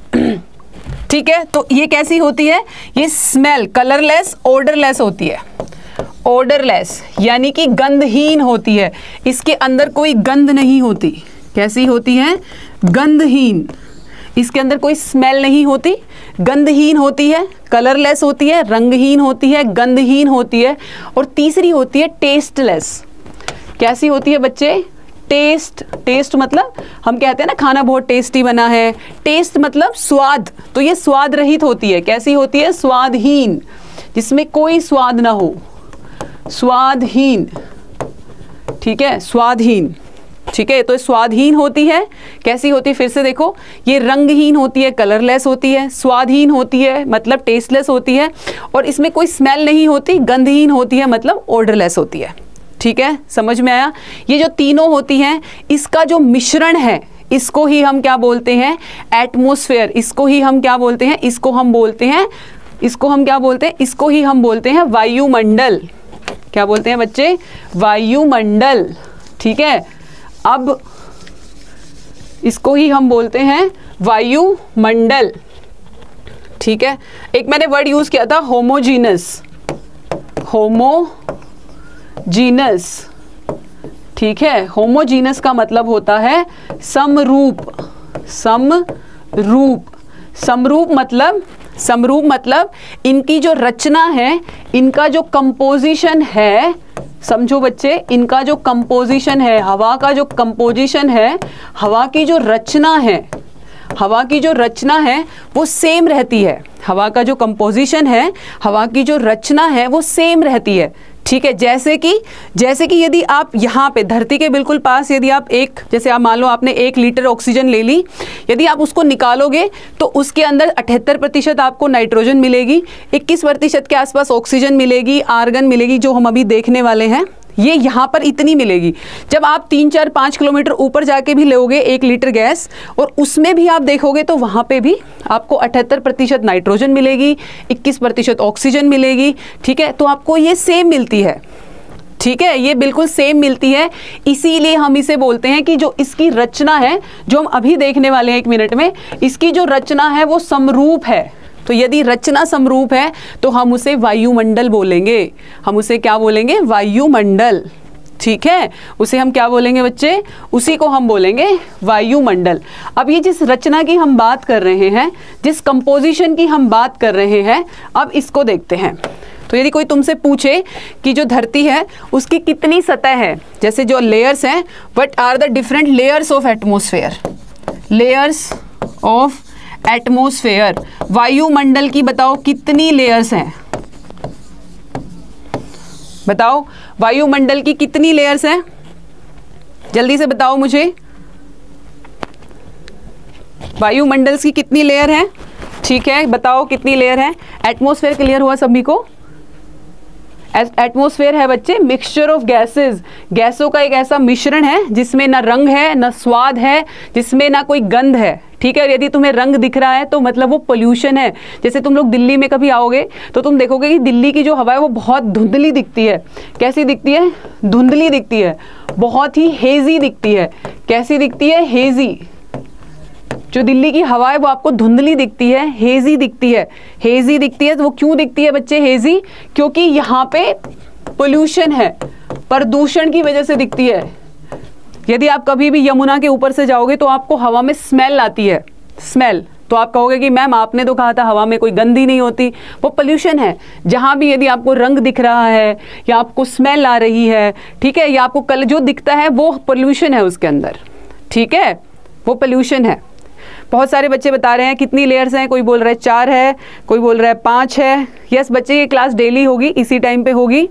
ठीक है, तो ये कैसी होती है? ये स्मेल कलरलेस, ऑर्डरलेस होती है। ऑर्डरलेस यानी कि गंधहीन होती है, इसके अंदर कोई गंध नहीं होती। कैसी होती है? गंधहीन, इसके अंदर कोई स्मेल नहीं होती, गंधहीन होती है, कलरलेस होती है, रंगहीन होती है, गंधहीन होती है। और तीसरी होती है टेस्टलेस। कैसी होती है बच्चे? टेस्ट। टेस्ट मतलब हम कहते हैं ना खाना बहुत टेस्टी बना है, टेस्ट मतलब स्वाद, तो ये स्वाद रहित होती है। कैसी होती है? स्वादहीन, जिसमें कोई स्वाद ना हो, स्वादहीन। ठीक है, स्वादहीन। ठीक है, तो स्वादहीन होती है। कैसी होती है? फिर से देखो, ये रंगहीन होती है, कलरलेस होती है, स्वादहीन होती है मतलब टेस्टलेस होती है, और इसमें कोई स्मेल नहीं होती, गंधहीन होती है मतलब ऑर्डरलेस होती है। ठीक है, समझ में आया? ये जो तीनों होती हैं, इसका जो मिश्रण है, इसको ही हम क्या बोलते हैं? एटमॉस्फेयर। इसको ही हम क्या बोलते हैं? इसको हम बोलते हैं, इसको हम क्या बोलते हैं? इसको ही हम बोलते हैं वायुमंडल। क्या बोलते हैं बच्चे? वायुमंडल। ठीक है, अब इसको ही हम बोलते हैं वायुमंडल। ठीक है, एक मैंने वर्ड यूज किया था होमोजीनस, होमोजीनस। ठीक है, होमोजीनस का मतलब होता है समरूप। समरूप, समरूप मतलब इनकी जो रचना है, इनका जो कंपोजिशन है, समझो बच्चे, इनका जो कंपोजिशन है, हवा का जो कंपोजिशन है, हवा की जो रचना है, हवा की जो रचना है वो सेम रहती है। हवा का जो कंपोजिशन है, हवा की जो रचना है वो सेम रहती है। ठीक है, जैसे कि यदि आप यहाँ पे धरती के बिल्कुल पास, यदि आप जैसे आप मान लो आपने 1 लीटर ऑक्सीजन ले ली, यदि आप उसको निकालोगे तो उसके अंदर 78% आपको नाइट्रोजन मिलेगी, 21% के आसपास ऑक्सीजन मिलेगी, आर्गन मिलेगी, जो हम अभी देखने वाले हैं। ये यहाँ पर इतनी मिलेगी। जब आप 3, 4, 5 किलोमीटर ऊपर जाके भी लोगे 1 लीटर गैस, और उसमें भी आप देखोगे तो वहाँ पे भी आपको 78% नाइट्रोजन मिलेगी, 21% ऑक्सीजन मिलेगी। ठीक है, तो आपको ये सेम मिलती है। ठीक है, ये बिल्कुल सेम मिलती है। इसीलिए हम इसे बोलते हैं कि जो इसकी रचना है, जो हम अभी देखने वाले हैं 1 मिनट में, इसकी जो रचना है वो समरूप है। तो यदि रचना समरूप है तो हम उसे वायुमंडल बोलेंगे। हम उसे क्या बोलेंगे? वायुमंडल। ठीक है, उसे हम क्या बोलेंगे बच्चे? उसी को हम बोलेंगे वायुमंडल। अब ये जिस रचना की हम बात कर रहे हैं, जिस कंपोजिशन की हम बात कर रहे हैं, अब इसको देखते हैं। तो यदि कोई तुमसे पूछे कि जो धरती है उसकी कितनी सतह है, जैसे जो लेयर्स हैं, what are the different layers of atmosphere, layers of atmosphere, वायुमंडल की बताओ कितनी लेयर्स हैं? बताओ वायुमंडल की कितनी लेयर्स हैं? जल्दी से बताओ मुझे। वायुमंडल की कितनी लेयर हैं? ठीक है, बताओ कितनी लेयर हैं? एटमॉस्फेयर क्लियर हुआ सभी को? एटमॉस्फेयर है बच्चे मिक्सचर ऑफ गैसेस, गैसों का एक ऐसा मिश्रण है जिसमें ना रंग है ना स्वाद है, जिसमें ना कोई गंध है। ठीक है, और यदि तुम्हें रंग दिख रहा है तो मतलब वो पोल्यूशन है। जैसे तुम लोग दिल्ली में कभी आओगे तो तुम देखोगे कि दिल्ली की जो हवा है वो बहुत धुंधली दिखती है। कैसी दिखती है? धुंधली दिखती है, बहुत ही हेजी दिखती है। कैसी दिखती है? हेजी। जो दिल्ली की हवा है वो आपको धुंधली दिखती है, हेजी दिखती है। हेजी दिखती है तो वो क्यों दिखती है बच्चे हेजी? क्योंकि यहाँ पे पोल्यूशन है, प्रदूषण की वजह से दिखती है। यदि आप कभी भी यमुना के ऊपर से जाओगे तो आपको हवा में स्मेल आती है, स्मेल। तो आप कहोगे कि मैम आपने तो कहा था हवा में कोई गंदी नहीं होती, वो पोल्यूशन है। जहाँ भी यदि आपको रंग दिख रहा है या आपको स्मेल आ रही है, ठीक है, या आपको कलर जो दिखता है वो पोल्यूशन है उसके अंदर। ठीक है, वो पोल्यूशन है। बहुत सारे बच्चे बता रहे हैं कितनी लेयर्स हैं, कोई बोल रहा है 4 है, कोई बोल रहा है 5 है। यस बच्चे, ये क्लास डेली होगी, इसी टाइम पे होगी।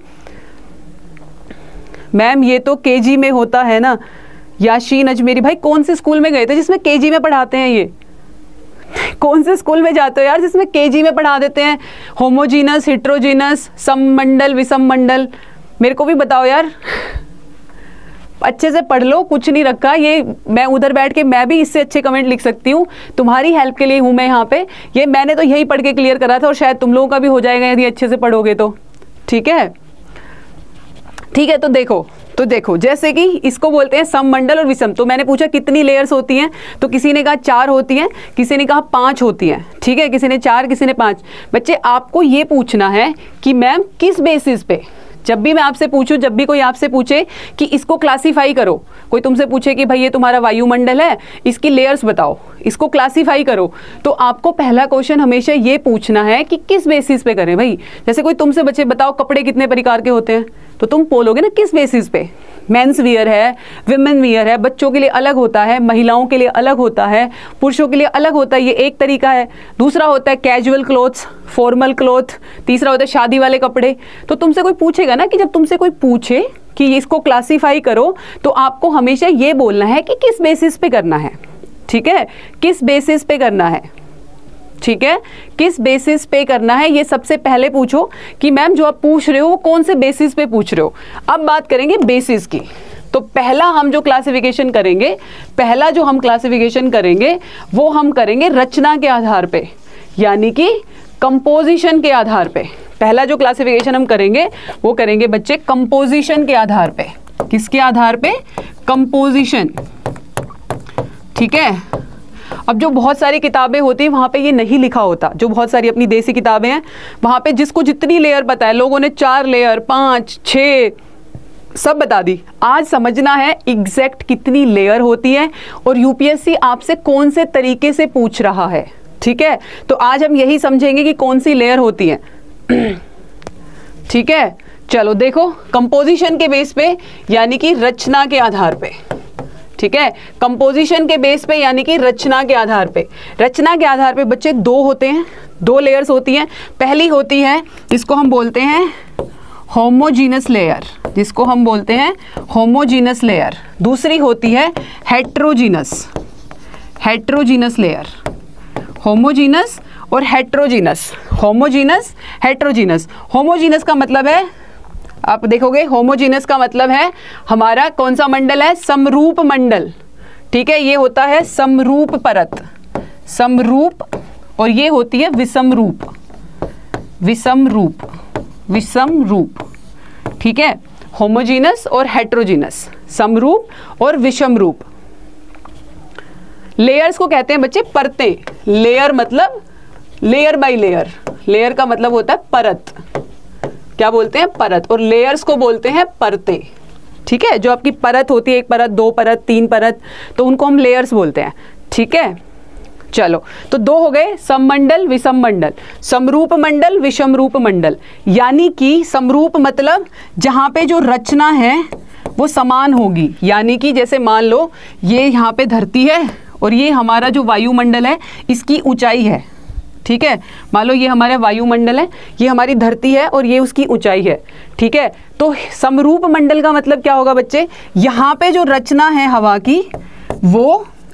मैम ये तो केजी में होता है ना। याशीन अजमेरी, भाई कौन से स्कूल में गए थे जिसमें केजी में पढ़ाते हैं? ये कौन से स्कूल में जाते हो यार जिसमें केजी में पढ़ा देते हैं? होमोजीनस, हिट्रोजीनस, सममंडल, विषममंडल, मेरे को भी बताओ यार। अच्छे से पढ़ लो, कुछ नहीं रखा। ये मैं उधर बैठ के मैं भी इससे अच्छे कमेंट लिख सकती हूँ, तुम्हारी हेल्प के लिए हूँ मैं यहाँ पे। ये मैंने तो यही पढ़ के क्लियर करा था और शायद तुम लोगों का भी हो जाएगा यदि अच्छे से पढ़ोगे तो। ठीक है, ठीक है। तो देखो जैसे कि इसको बोलते हैं सममंडल और विषम। तो मैंने पूछा कितनी लेयर्स होती हैं, तो किसी ने कहा 4 होती हैं, किसी ने कहा 5 होती हैं। ठीक है, किसी ने 4, किसी ने 5। बच्चे आपको ये पूछना है कि मैम किस बेसिस पे, जब भी मैं आपसे पूछूं, जब भी कोई आपसे पूछे कि इसको क्लासीफाई करो, कोई तुमसे पूछे कि भाई ये तुम्हारा वायुमंडल है, इसकी लेयर्स बताओ, इसको क्लासीफाई करो, तो आपको पहला क्वेश्चन हमेशा ये पूछना है कि किस बेसिस पे करें भाई। जैसे कोई तुमसे बच्चे बताओ कपड़े कितने प्रकार के होते हैं, तो तुम बोलोगे ना किस बेसिस पे। मेंस वियर है, विमेन वियर है, बच्चों के लिए अलग होता है, महिलाओं के लिए अलग होता है, पुरुषों के लिए अलग होता है, ये एक तरीका है। दूसरा होता है कैजुअल क्लोथ्स, फॉर्मल क्लोथ। तीसरा होता है शादी वाले कपड़े। तो तुमसे कोई पूछेगा ना कि जब तुमसे कोई पूछे कि इसको क्लासीफाई करो, तो आपको हमेशा ये बोलना है कि किस बेसिस पे करना है। ठीक है, किस बेसिस पे करना है। ठीक है, किस बेसिस पे करना है, ये सबसे पहले पूछो कि मैम जो आप पूछ रहे हो वो कौन से बेसिस पे पूछ रहे हो। अब बात करेंगे बेसिस की। तो पहला हम जो क्लासिफिकेशन करेंगे, वो हम करेंगे रचना के आधार पे, यानी कि कंपोजिशन के आधार पे। पहला जो क्लासिफिकेशन हम करेंगे वो करेंगे बच्चे कंपोजिशन के आधार पे। किसके आधार पे? कंपोजिशन। ठीक है, अब जो बहुत सारी किताबें होती हैं वहाँ पे ये नहीं लिखा होता। जो बहुत सारी अपनी देसी किताबें हैं वहाँ पे जिसको जितनी लेयर पता है, लोगों ने 4 लेयर, 5, 6 सब बता दी। आज समझना है एग्जैक्ट कितनी लेयर होती है और यूपीएससी आपसे कौन से तरीके से पूछ रहा है। ठीक है, तो आज हम यही समझेंगे कि कौन सी लेयर होती है। ठीक है, चलो देखो कंपोजिशन के बेस पे यानी कि रचना के आधार पे। ठीक है, कंपोजिशन के बेस पे यानी कि रचना के आधार पे। रचना के आधार पे बच्चे 2 होते हैं, 2 लेयर्स होती हैं। पहली होती है जिसको हम बोलते हैं होमोजीनस लेयर, जिसको हम बोलते हैं होमोजीनस लेयर। दूसरी होती है हेट्रोजीनस, हेट्रोजीनस लेयर। होमोजीनस और हेट्रोजीनस, होमोजीनस, हेट्रोजीनस। होमोजीनस का मतलब है, आप देखोगे होमोजीनस का मतलब है हमारा कौन सा मंडल है? समरूप मंडल। ठीक है, ये होता है समरूप परत, समरूप, और ये होती है विषम रूप, विषम रूप, विषम रूप। ठीक है, होमोजीनस और हेट्रोजीनस, समरूप और विषम रूप। लेयर्स को कहते हैं बच्चे परतें। लेयर मतलब लेयर बाय लेयर, लेयर का मतलब होता है परत। क्या बोलते हैं? परत। और लेयर्स को बोलते हैं परतें। ठीक है, जो आपकी परत होती है, 1 परत, 2 परत, 3 परत, तो उनको हम लेयर्स बोलते हैं। ठीक है, चलो तो 2 हो गए, सममंडल, विषम मंडल। समरूप मंडल, विषम रूप मंडल। यानी कि समरूप मतलब जहां पे जो रचना है वो समान होगी। यानी कि जैसे मान लो ये यहाँ पे धरती है और ये हमारा जो वायुमंडल है इसकी ऊंचाई है। ठीक है, मान लो ये हमारा वायुमंडल है, ये हमारी धरती है और ये उसकी ऊंचाई है। ठीक है, तो समरूप मंडल का मतलब क्या होगा बच्चे? यहाँ पे जो रचना है हवा की वो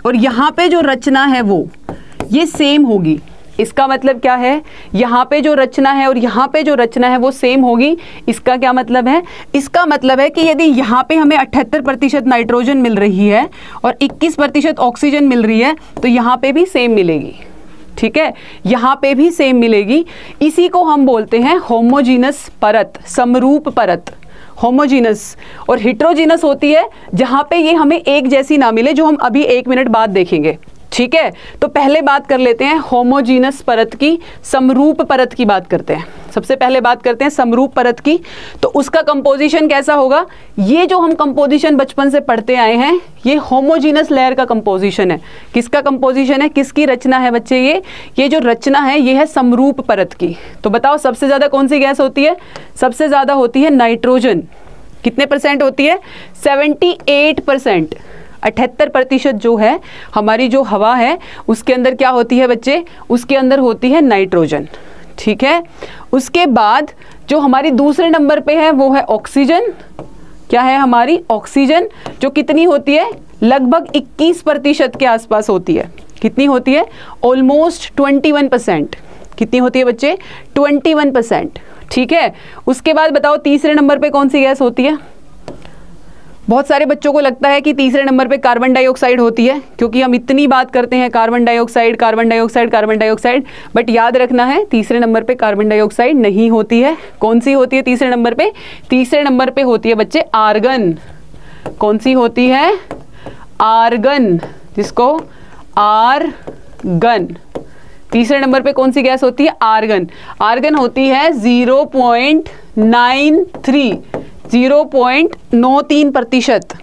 और यहाँ पे जो रचना है वो ये सेम होगी। इसका मतलब क्या है, यहाँ पे जो रचना है और यहाँ पे जो रचना है वो सेम होगी। इसका क्या मतलब है, इसका मतलब है कि यदि यहाँ पे हमें 78% नाइट्रोजन मिल रही है और 21% ऑक्सीजन मिल रही है तो यहाँ पे भी सेम मिलेगी। ठीक है, यहाँ पे भी सेम मिलेगी। इसी को हम बोलते हैं होमोजीनस परत, समरूप परत, होमोजीनस। और हिट्रोजीनस होती है जहाँ पे ये हमें एक जैसी ना मिले, जो हम अभी 1 मिनट बाद देखेंगे। ठीक है, तो पहले बात कर लेते हैं होमोजीनस परत की, समरूप परत की बात करते हैं। सबसे पहले बात करते हैं समरूप परत की। तो उसका कंपोजिशन कैसा होगा, ये जो हम कंपोजिशन बचपन से पढ़ते आए हैं ये होमोजीनस लेयर का कंपोजिशन है। किसका कंपोजिशन है, किसकी रचना है बच्चे, ये जो रचना है ये है समरूप परत की। तो बताओ सबसे ज़्यादा कौन सी गैस होती है, सबसे ज़्यादा होती है नाइट्रोजन। कितने परसेंट होती है, 78%। 78% जो है हमारी जो हवा है उसके अंदर क्या होती है बच्चे, उसके अंदर होती है नाइट्रोजन। ठीक है, उसके बाद जो हमारी दूसरे नंबर पे है वो है ऑक्सीजन। क्या है हमारी, ऑक्सीजन, जो कितनी होती है, लगभग 21% के आसपास होती है। कितनी होती है, ऑलमोस्ट 21%। कितनी होती है बच्चे, 21%। ठीक है, उसके बाद बताओ तीसरे नंबर पे कौन सी गैस होती है। बहुत सारे बच्चों को लगता है कि तीसरे नंबर पे कार्बन डाइऑक्साइड होती है, क्योंकि हम इतनी बात करते हैं carbon dioxide, carbon dioxide, carbon dioxide. But याद रखना है तीसरे नंबर पे कार्बन डाइऑक्साइड नहीं होती है। कौन सी होती है तीसरे नंबर पे, तीसरे नंबर पे होती है बच्चे आर्गन। कौन सी होती है, आर्गन, जिसको आर्गन। तीसरे नंबर पे कौन सी गैस होती है, आर्गन। आर्गन होती है 0.93, 0.93%,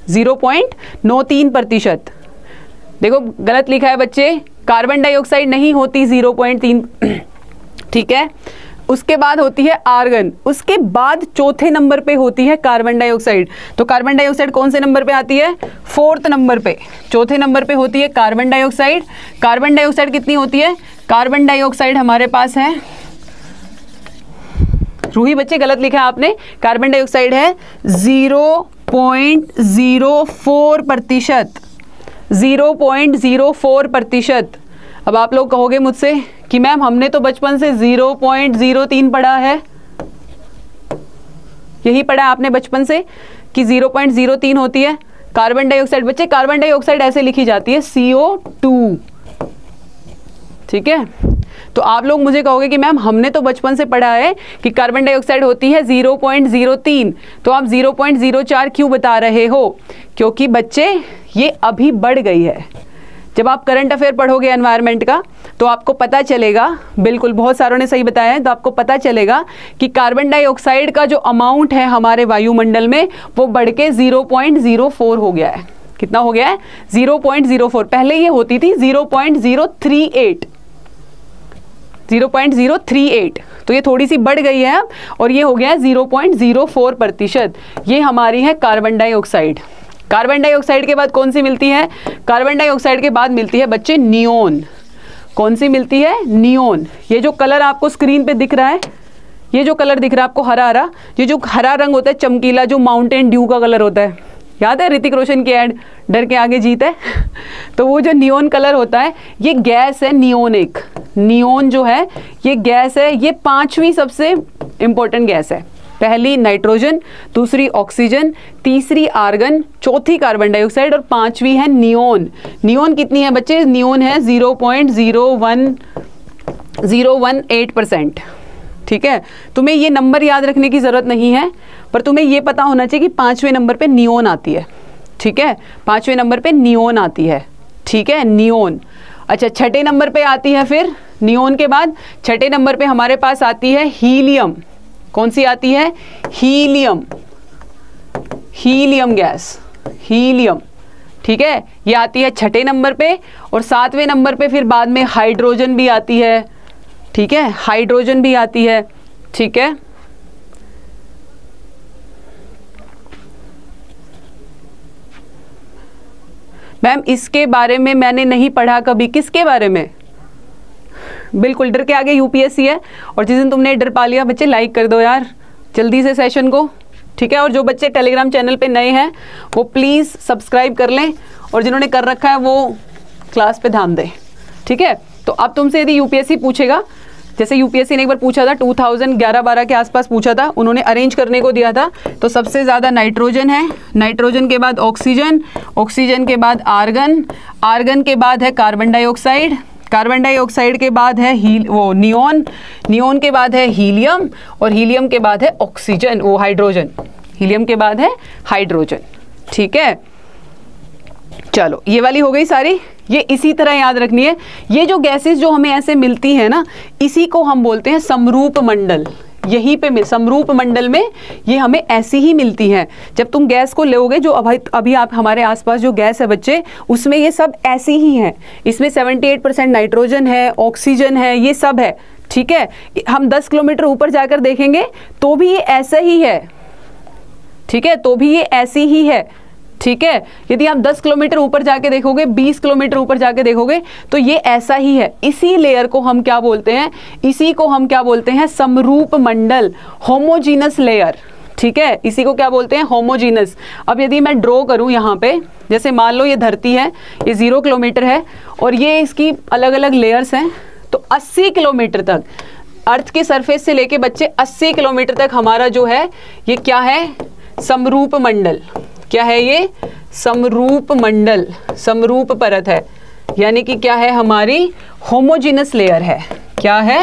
0.93%। देखो गलत लिखा है बच्चे, कार्बन डाइऑक्साइड नहीं होती 0.3। ठीक है, उसके बाद होती है आर्गन, उसके बाद चौथे नंबर पे होती है कार्बन डाइऑक्साइड। तो कार्बन डाइऑक्साइड कौन से नंबर पे आती है, 4th नंबर पे, चौथे नंबर पे होती है कार्बन डाइऑक्साइड। कार्बन डाइऑक्साइड कितनी होती है, कार्बन डाइऑक्साइड हमारे पास है, रूही बच्चे गलत लिखा है आपने, कार्बन डाइऑक्साइड है 0.04%, 0.04%। अब आप लोग कहोगे मुझसे कि मैम हमने तो बचपन से 0.03 पढ़ा है। यही पढ़ा आपने बचपन से कि 0.03 होती है कार्बन डाइऑक्साइड। बच्चे कार्बन डाइऑक्साइड ऐसे लिखी जाती है CO2। ठीक है, तो आप लोग मुझे कहोगे कि मैम हमने तो बचपन से पढ़ा है कि कार्बन डाइऑक्साइड होती है 0.03, तो आप 0.04 क्यों बता रहे हो। क्योंकि बच्चे ये अभी बढ़ गई है। जब आप करंट अफेयर पढ़ोगे एनवायरनमेंट का तो आपको पता चलेगा, बिल्कुल बहुत सारों ने सही बताया है, तो आपको पता चलेगा कि कार्बन डाइऑक्साइड का जो अमाउंट है हमारे वायुमंडल में वो बढ़ के 0.04 हो गया है। कितना हो गया है, 0.04। पहले ये होती थी 0.038, 0.038, तो ये थोड़ी सी बढ़ गई है अब, और ये हो गया है 0.04%। ये हमारी है कार्बन डाइऑक्साइड। कार्बन डाइऑक्साइड के बाद कौन सी मिलती है, कार्बन डाइऑक्साइड के बाद मिलती है बच्चे नियोन। कौन सी मिलती है, नियोन। ये जो कलर आपको स्क्रीन पे दिख रहा है, ये जो कलर दिख रहा है आपको हरा हरा, ये जो हरा रंग होता है चमकीला, जो माउंटेन ड्यू का कलर होता है, याद है ऋतिक रोशन की एड, डर के आगे जीत है। तो वो जो नियोन कलर होता है ये गैस है, नियोन। एक नियोन जो है ये गैस है, ये 5वीं सबसे इंपॉर्टेंट गैस है। पहली नाइट्रोजन, दूसरी ऑक्सीजन, तीसरी आर्गन, चौथी कार्बन डाइऑक्साइड और 5वीं है नियोन। नियोन कितनी है बच्चे, नियोन है 0.018%। ठीक है, तुम्हें ये नंबर याद रखने की ज़रूरत नहीं है, पर तुम्हें ये पता होना चाहिए कि 5वें नंबर पे नियोन आती है। ठीक है, 5वें नंबर पे नियोन आती है। ठीक है, नियोन। अच्छा, 6ठे नंबर पे आती है फिर नियोन के बाद 6ठे नंबर पे हमारे पास आती है हीलियम। कौन सी आती है, हीलियम, हीलियम गैस, हीलियम। ठीक है, ये आती है 6ठे नंबर पे। और 7वें नंबर पे फिर बाद में हाइड्रोजन भी आती है। ठीक है, हाइड्रोजन भी आती है। ठीक है, मैम इसके बारे में मैंने नहीं पढ़ा कभी। किसके बारे में, बिल्कुल डर के आगे यूपीएससी है। और जिस दिन तुमने डर पा लिया बच्चे लाइक कर दो यार जल्दी से सेशन को। ठीक है, और जो बच्चे टेलीग्राम चैनल पे नए हैं वो प्लीज़ सब्सक्राइब कर लें और जिन्होंने कर रखा है वो क्लास पे ध्यान दें, ठीक है। तो अब तुमसे यदि यूपीएससी पूछेगा, जैसे यूपीएससी ने एक बार पूछा था 2011-12 के आसपास पूछा था, उन्होंने अरेंज करने को दिया था, तो सबसे ज़्यादा नाइट्रोजन है, नाइट्रोजन के बाद ऑक्सीजन, ऑक्सीजन के बाद आर्गन, आर्गन के बाद है कार्बन डाइऑक्साइड, कार्बन डाइऑक्साइड के बाद है नियोन, नियोन के बाद है हीलियम, और हीलियम के बाद है ऑक्सीजन, वो हाइड्रोजन, हीलियम के बाद है हाइड्रोजन, ठीक है। चलो ये वाली हो गई सारी, ये इसी तरह याद रखनी है। ये जो गैसेस जो हमें ऐसे मिलती है ना, इसी को हम बोलते हैं समरूप मंडल। यहीं पे समरूप मंडल में ये हमें ऐसी ही मिलती है। जब तुम गैस को लोगे, जो अभी आप हमारे आसपास जो गैस है बच्चे, उसमें ये सब ऐसी ही है। इसमें 78% नाइट्रोजन है, ऑक्सीजन है, ये सब है, ठीक है। हम 10 किलोमीटर ऊपर जाकर देखेंगे तो भी ये ऐसा ही है, ठीक है, तो भी ये ऐसी ही है, ठीक है। यदि आप 10 किलोमीटर ऊपर जाके देखोगे, 20 किलोमीटर ऊपर जाके देखोगे, तो ये ऐसा ही है। इसी लेयर को हम क्या बोलते हैं, इसी को हम क्या बोलते हैं, समरूप मंडल, होमोजीनस लेयर, ठीक है। इसी को क्या बोलते हैं, होमोजीनस। अब यदि मैं ड्रॉ करूं यहाँ पे, जैसे मान लो ये धरती है, ये 0 किलोमीटर है, और ये इसकी अलग अलग लेयर्स हैं, तो 80 किलोमीटर तक अर्थ के सरफेस से लेके बच्चे 80 किलोमीटर तक हमारा जो है ये क्या है, समरूप मंडल। क्या है ये, समरूप मंडल, समरूप परत है, यानी कि क्या है, हमारी होमोजीनस लेयर है। क्या है,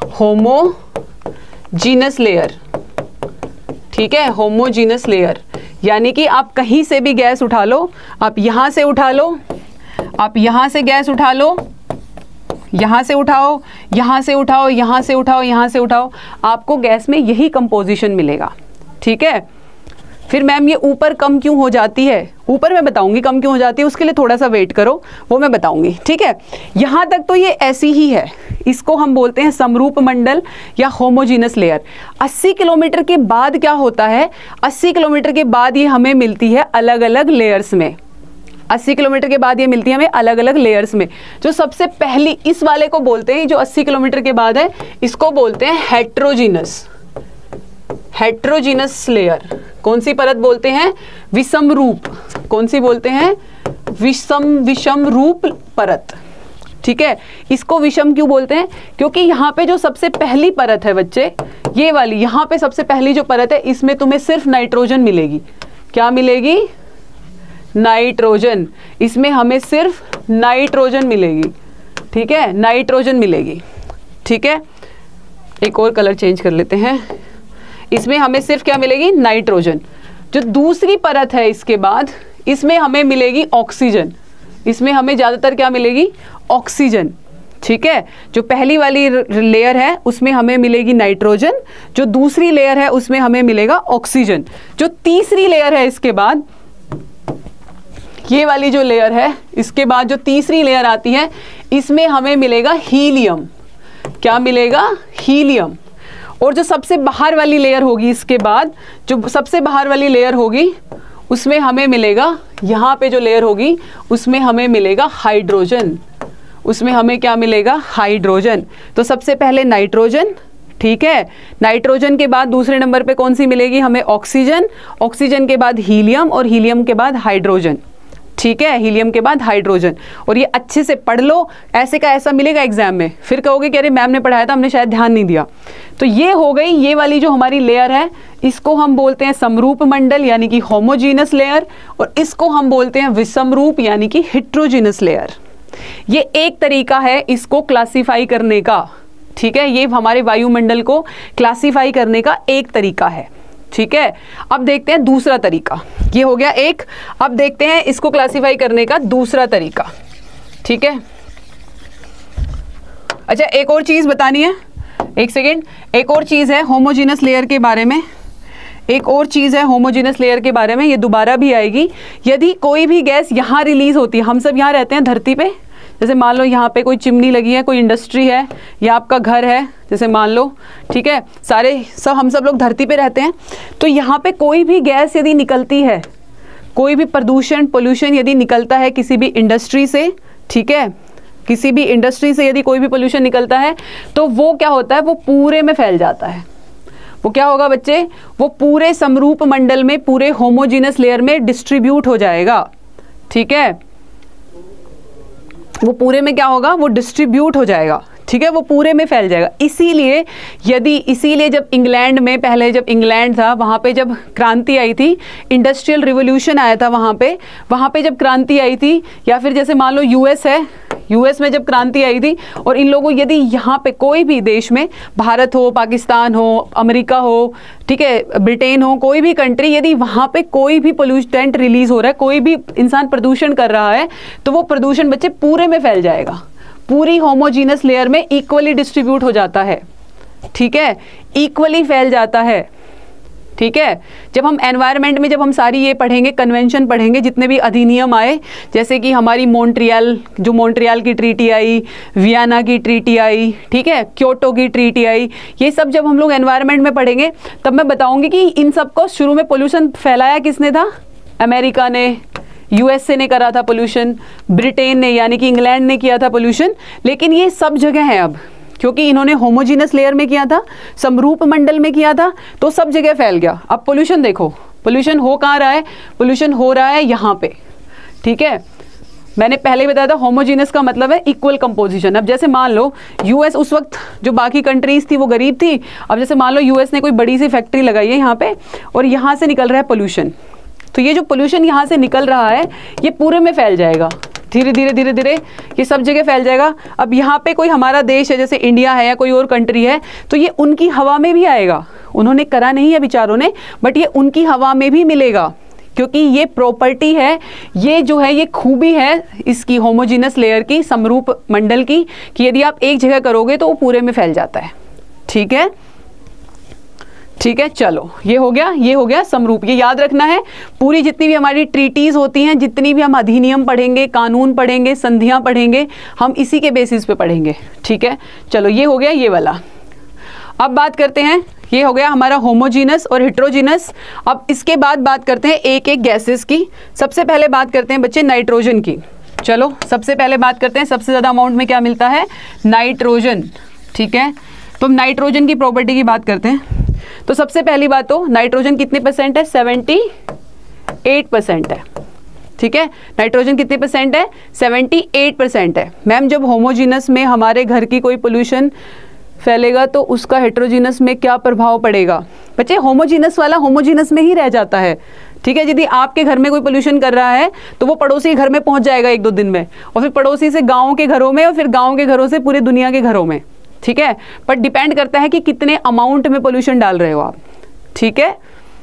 होमोजीनस लेयर, ठीक है, होमोजीनस लेयर। यानी कि आप कहीं से भी गैस उठा लो, आप यहां से उठा लो, आप यहां से गैस उठा लो, यहां से उठाओ, यहां से उठाओ, यहां से उठाओ, यहां से उठाओ, आपको गैस में यही कंपोजिशन मिलेगा, ठीक है। फिर मैम ये ऊपर कम क्यों हो जाती है, ऊपर मैं बताऊंगी कम क्यों हो जाती है, उसके लिए थोड़ा सा वेट करो, वो मैं बताऊंगी, ठीक है। यहाँ तक तो ये ऐसी ही है, इसको हम बोलते हैं समरूप मंडल या होमोजीनस लेयर। 80 किलोमीटर के बाद क्या होता है, 80 किलोमीटर के बाद ये हमें मिलती है अलग अलग लेयर्स में। 80 किलोमीटर के बाद ये मिलती है हमें अलग अलग लेयर्स में। जो सबसे पहली इस वाले को बोलते हैं, जो 80 किलोमीटर के बाद है, इसको बोलते हैं हेट्रोजीनस, हेट्रोजीनस लेयर। कौन सी परत बोलते हैं, विषम रूप, कौन सी बोलते हैं, विषम रूप परत, ठीक है। इसको विषम क्यों बोलते हैं, क्योंकि यहाँ पे जो सबसे पहली परत है बच्चे, ये वाली यहाँ पे सबसे पहली जो परत है, इसमें तुम्हें सिर्फ नाइट्रोजन मिलेगी। क्या मिलेगी, नाइट्रोजन, इसमें हमें सिर्फ नाइट्रोजन मिलेगी, ठीक है, नाइट्रोजन मिलेगी, ठीक है। एक और कलर चेंज कर लेते हैं, इसमें हमें सिर्फ क्या मिलेगी, नाइट्रोजन। जो दूसरी परत है इसके बाद, इसमें हमें मिलेगी ऑक्सीजन, इसमें हमें ज़्यादातर क्या मिलेगी, ऑक्सीजन, ठीक है। जो पहली वाली लेयर है उसमें हमें मिलेगी नाइट्रोजन, जो दूसरी लेयर है उसमें हमें मिलेगा ऑक्सीजन। जो तीसरी लेयर है इसके बाद, ये वाली जो लेयर है, इसके बाद जो तीसरी लेयर आती है, इसमें हमें मिलेगा हीलियम। क्या मिलेगा, हीलियम। और जो सबसे बाहर वाली लेयर होगी इसके बाद, जो सबसे बाहर वाली लेयर होगी, उसमें हमें मिलेगा, यहाँ पे जो लेयर होगी उसमें हमें मिलेगा हाइड्रोजन, उसमें हमें क्या मिलेगा, हाइड्रोजन। तो सबसे पहले नाइट्रोजन, ठीक है, नाइट्रोजन के बाद दूसरे नंबर पे कौन सी मिलेगी हमें, ऑक्सीजन, ऑक्सीजन के बाद हीलियम, और हीलियम के बाद हाइड्रोजन, ठीक है, हीलियम के बाद हाइड्रोजन। और ये अच्छे से पढ़ लो, ऐसे का ऐसा मिलेगा एग्जाम में, फिर कहोगे कि अरे मैम ने पढ़ाया था, हमने शायद ध्यान नहीं दिया। तो ये हो गई ये वाली जो हमारी लेयर है, इसको हम बोलते हैं समरूप मंडल यानी कि होमोजीनस लेयर, और इसको हम बोलते हैं विषम रूप यानी कि हेट्रोजीनस लेयर। ये एक तरीका है इसको क्लासीफाई करने का, ठीक है, ये हमारे वायुमंडल को क्लासीफाई करने का एक तरीका है, ठीक है। अब देखते हैं दूसरा तरीका, ये हो गया एक। अब देखते हैं इसको क्लासीफाई करने का दूसरा तरीका, ठीक है। अच्छा, एक और चीज बतानी है, एक सेकेंड, एक और चीज है होमोजीनस लेयर के बारे में, एक और चीज है होमोजीनस लेयर के बारे में, ये दोबारा भी आएगी। यदि कोई भी गैस यहाँ रिलीज होती है, हम सब यहाँ रहते हैं धरती पे, जैसे मान लो यहाँ पे कोई चिमनी लगी है, कोई इंडस्ट्री है, या आपका घर है, जैसे मान लो, ठीक है, हम सब लोग धरती पे रहते हैं। तो यहाँ पे कोई भी गैस यदि निकलती है, कोई भी प्रदूषण, पोल्यूशन यदि निकलता है किसी भी इंडस्ट्री से, ठीक है, किसी भी इंडस्ट्री से यदि कोई भी पोल्यूशन निकलता है, तो वो क्या होता है, वो पूरे में फैल जाता है। वो क्या होगा बच्चे, वो पूरे समरूप मंडल में, पूरे होमोजीनस लेयर में डिस्ट्रीब्यूट हो जाएगा, ठीक है। वो पूरे में क्या होगा, वो डिस्ट्रीब्यूट हो जाएगा, ठीक है, वो पूरे में फैल जाएगा। इसीलिए जब इंग्लैंड में, पहले जब इंग्लैंड था वहाँ पे जब क्रांति आई थी, इंडस्ट्रियल रिवोल्यूशन आया था वहाँ पे जब क्रांति आई थी, या फिर जैसे मान लो यूएस है, यूएस में जब क्रांति आई थी, और इन लोगों यदि यहाँ पे कोई भी देश में, भारत हो, पाकिस्तान हो, अमेरिका हो, ठीक है, ब्रिटेन हो, कोई भी कंट्री, यदि वहाँ पे कोई भी पोल्यूटेंट रिलीज हो रहा है, कोई भी इंसान प्रदूषण कर रहा है, तो वो प्रदूषण बच्चे पूरे में फैल जाएगा, पूरी होमोजीनस लेयर में इक्वली डिस्ट्रीब्यूट हो जाता है, ठीक है, इक्वली फैल जाता है, ठीक है। जब हम एनवायरनमेंट में, जब हम सारी ये पढ़ेंगे, कन्वेंशन पढ़ेंगे, जितने भी अधिनियम आए, जैसे कि हमारी मॉन्ट्रियल की ट्रीटी आई, वियना की ट्रीटी आई, ठीक है, क्योटो की ट्रीटी आई, ये सब जब हम लोग एनवायरनमेंट में पढ़ेंगे तब मैं बताऊंगी कि इन सबको शुरू में पोल्यूशन फैलाया किसने था, अमेरिका ने, यूएसए ने करा था पोल्यूशन, ब्रिटेन ने यानी कि इंग्लैंड ने किया था पोल्यूशन, लेकिन ये सब जगह है अब, क्योंकि इन्होंने होमोजीनस लेयर में किया था, समरूप मंडल में किया था, तो सब जगह फैल गया। अब पोल्यूशन देखो, पोल्यूशन हो कहाँ रहा है, पोल्यूशन हो रहा है यहाँ पे, ठीक है। मैंने पहले ही बताया था होमोजीनस का मतलब है इक्वल कंपोजिशन। अब जैसे मान लो यूएस, उस वक्त जो बाकी कंट्रीज थी वो गरीब थी, अब जैसे मान लो यूएस ने कोई बड़ी सी फैक्ट्री लगाई है यहाँ पे, और यहाँ से निकल रहा है पोल्यूशन, तो ये जो पोल्यूशन यहाँ से निकल रहा है ये पूरे में फैल जाएगा, धीरे धीरे ये सब जगह फैल जाएगा। अब यहाँ पे कोई हमारा देश है, जैसे इंडिया है या कोई और कंट्री है, तो ये उनकी हवा में भी आएगा, उन्होंने करा नहीं है बेचारों ने, बट ये उनकी हवा में भी मिलेगा, क्योंकि ये प्रॉपर्टी है, ये जो है, ये खूबी है इसकी होमोजीनस लेयर की, समरूप मंडल की, कि यदि आप एक जगह करोगे तो वो पूरे में फैल जाता है, ठीक है, ठीक है। चलो ये हो गया समरूप, ये याद रखना है। पूरी जितनी भी हमारी ट्रीटीज होती हैं, जितनी भी हम अधिनियम पढ़ेंगे, कानून पढ़ेंगे, संधियां पढ़ेंगे, हम इसी के बेसिस पे पढ़ेंगे, ठीक है। चलो ये हो गया ये वाला। अब बात करते हैं, ये हो गया हमारा होमोजीनस और हेट्रोजीनस। अब इसके बाद बात करते हैं एक एक गैसेस की। सबसे पहले बात करते हैं बच्चे नाइट्रोजन की। चलो सबसे पहले बात करते हैं, सबसे ज़्यादा अमाउंट में क्या मिलता है, नाइट्रोजन, ठीक है। तो हम नाइट्रोजन की प्रॉपर्टी की बात करते हैं। तो सबसे पहली बात, तो नाइट्रोजन कितने परसेंट है, 78% है, ठीक है। नाइट्रोजन कितने परसेंट है, 78% है। मैम जब होमोजीनस में हमारे घर की कोई पोल्यूशन फैलेगा तो उसका हेट्रोजीनस में क्या प्रभाव पड़ेगा? बच्चे होमोजीनस वाला होमोजीनस में ही रह जाता है, ठीक है। यदि आपके घर में कोई पोल्यूशन कर रहा है तो वो पड़ोसी के घर में पहुंच जाएगा 1-2 दिन में, और फिर पड़ोसी से गाँव के घरों में, और फिर गाँव के घरों से पूरी दुनिया के घरों में, ठीक है। पर डिपेंड करता है कि कितने अमाउंट में पोल्यूशन डाल रहे हो आप, ठीक है,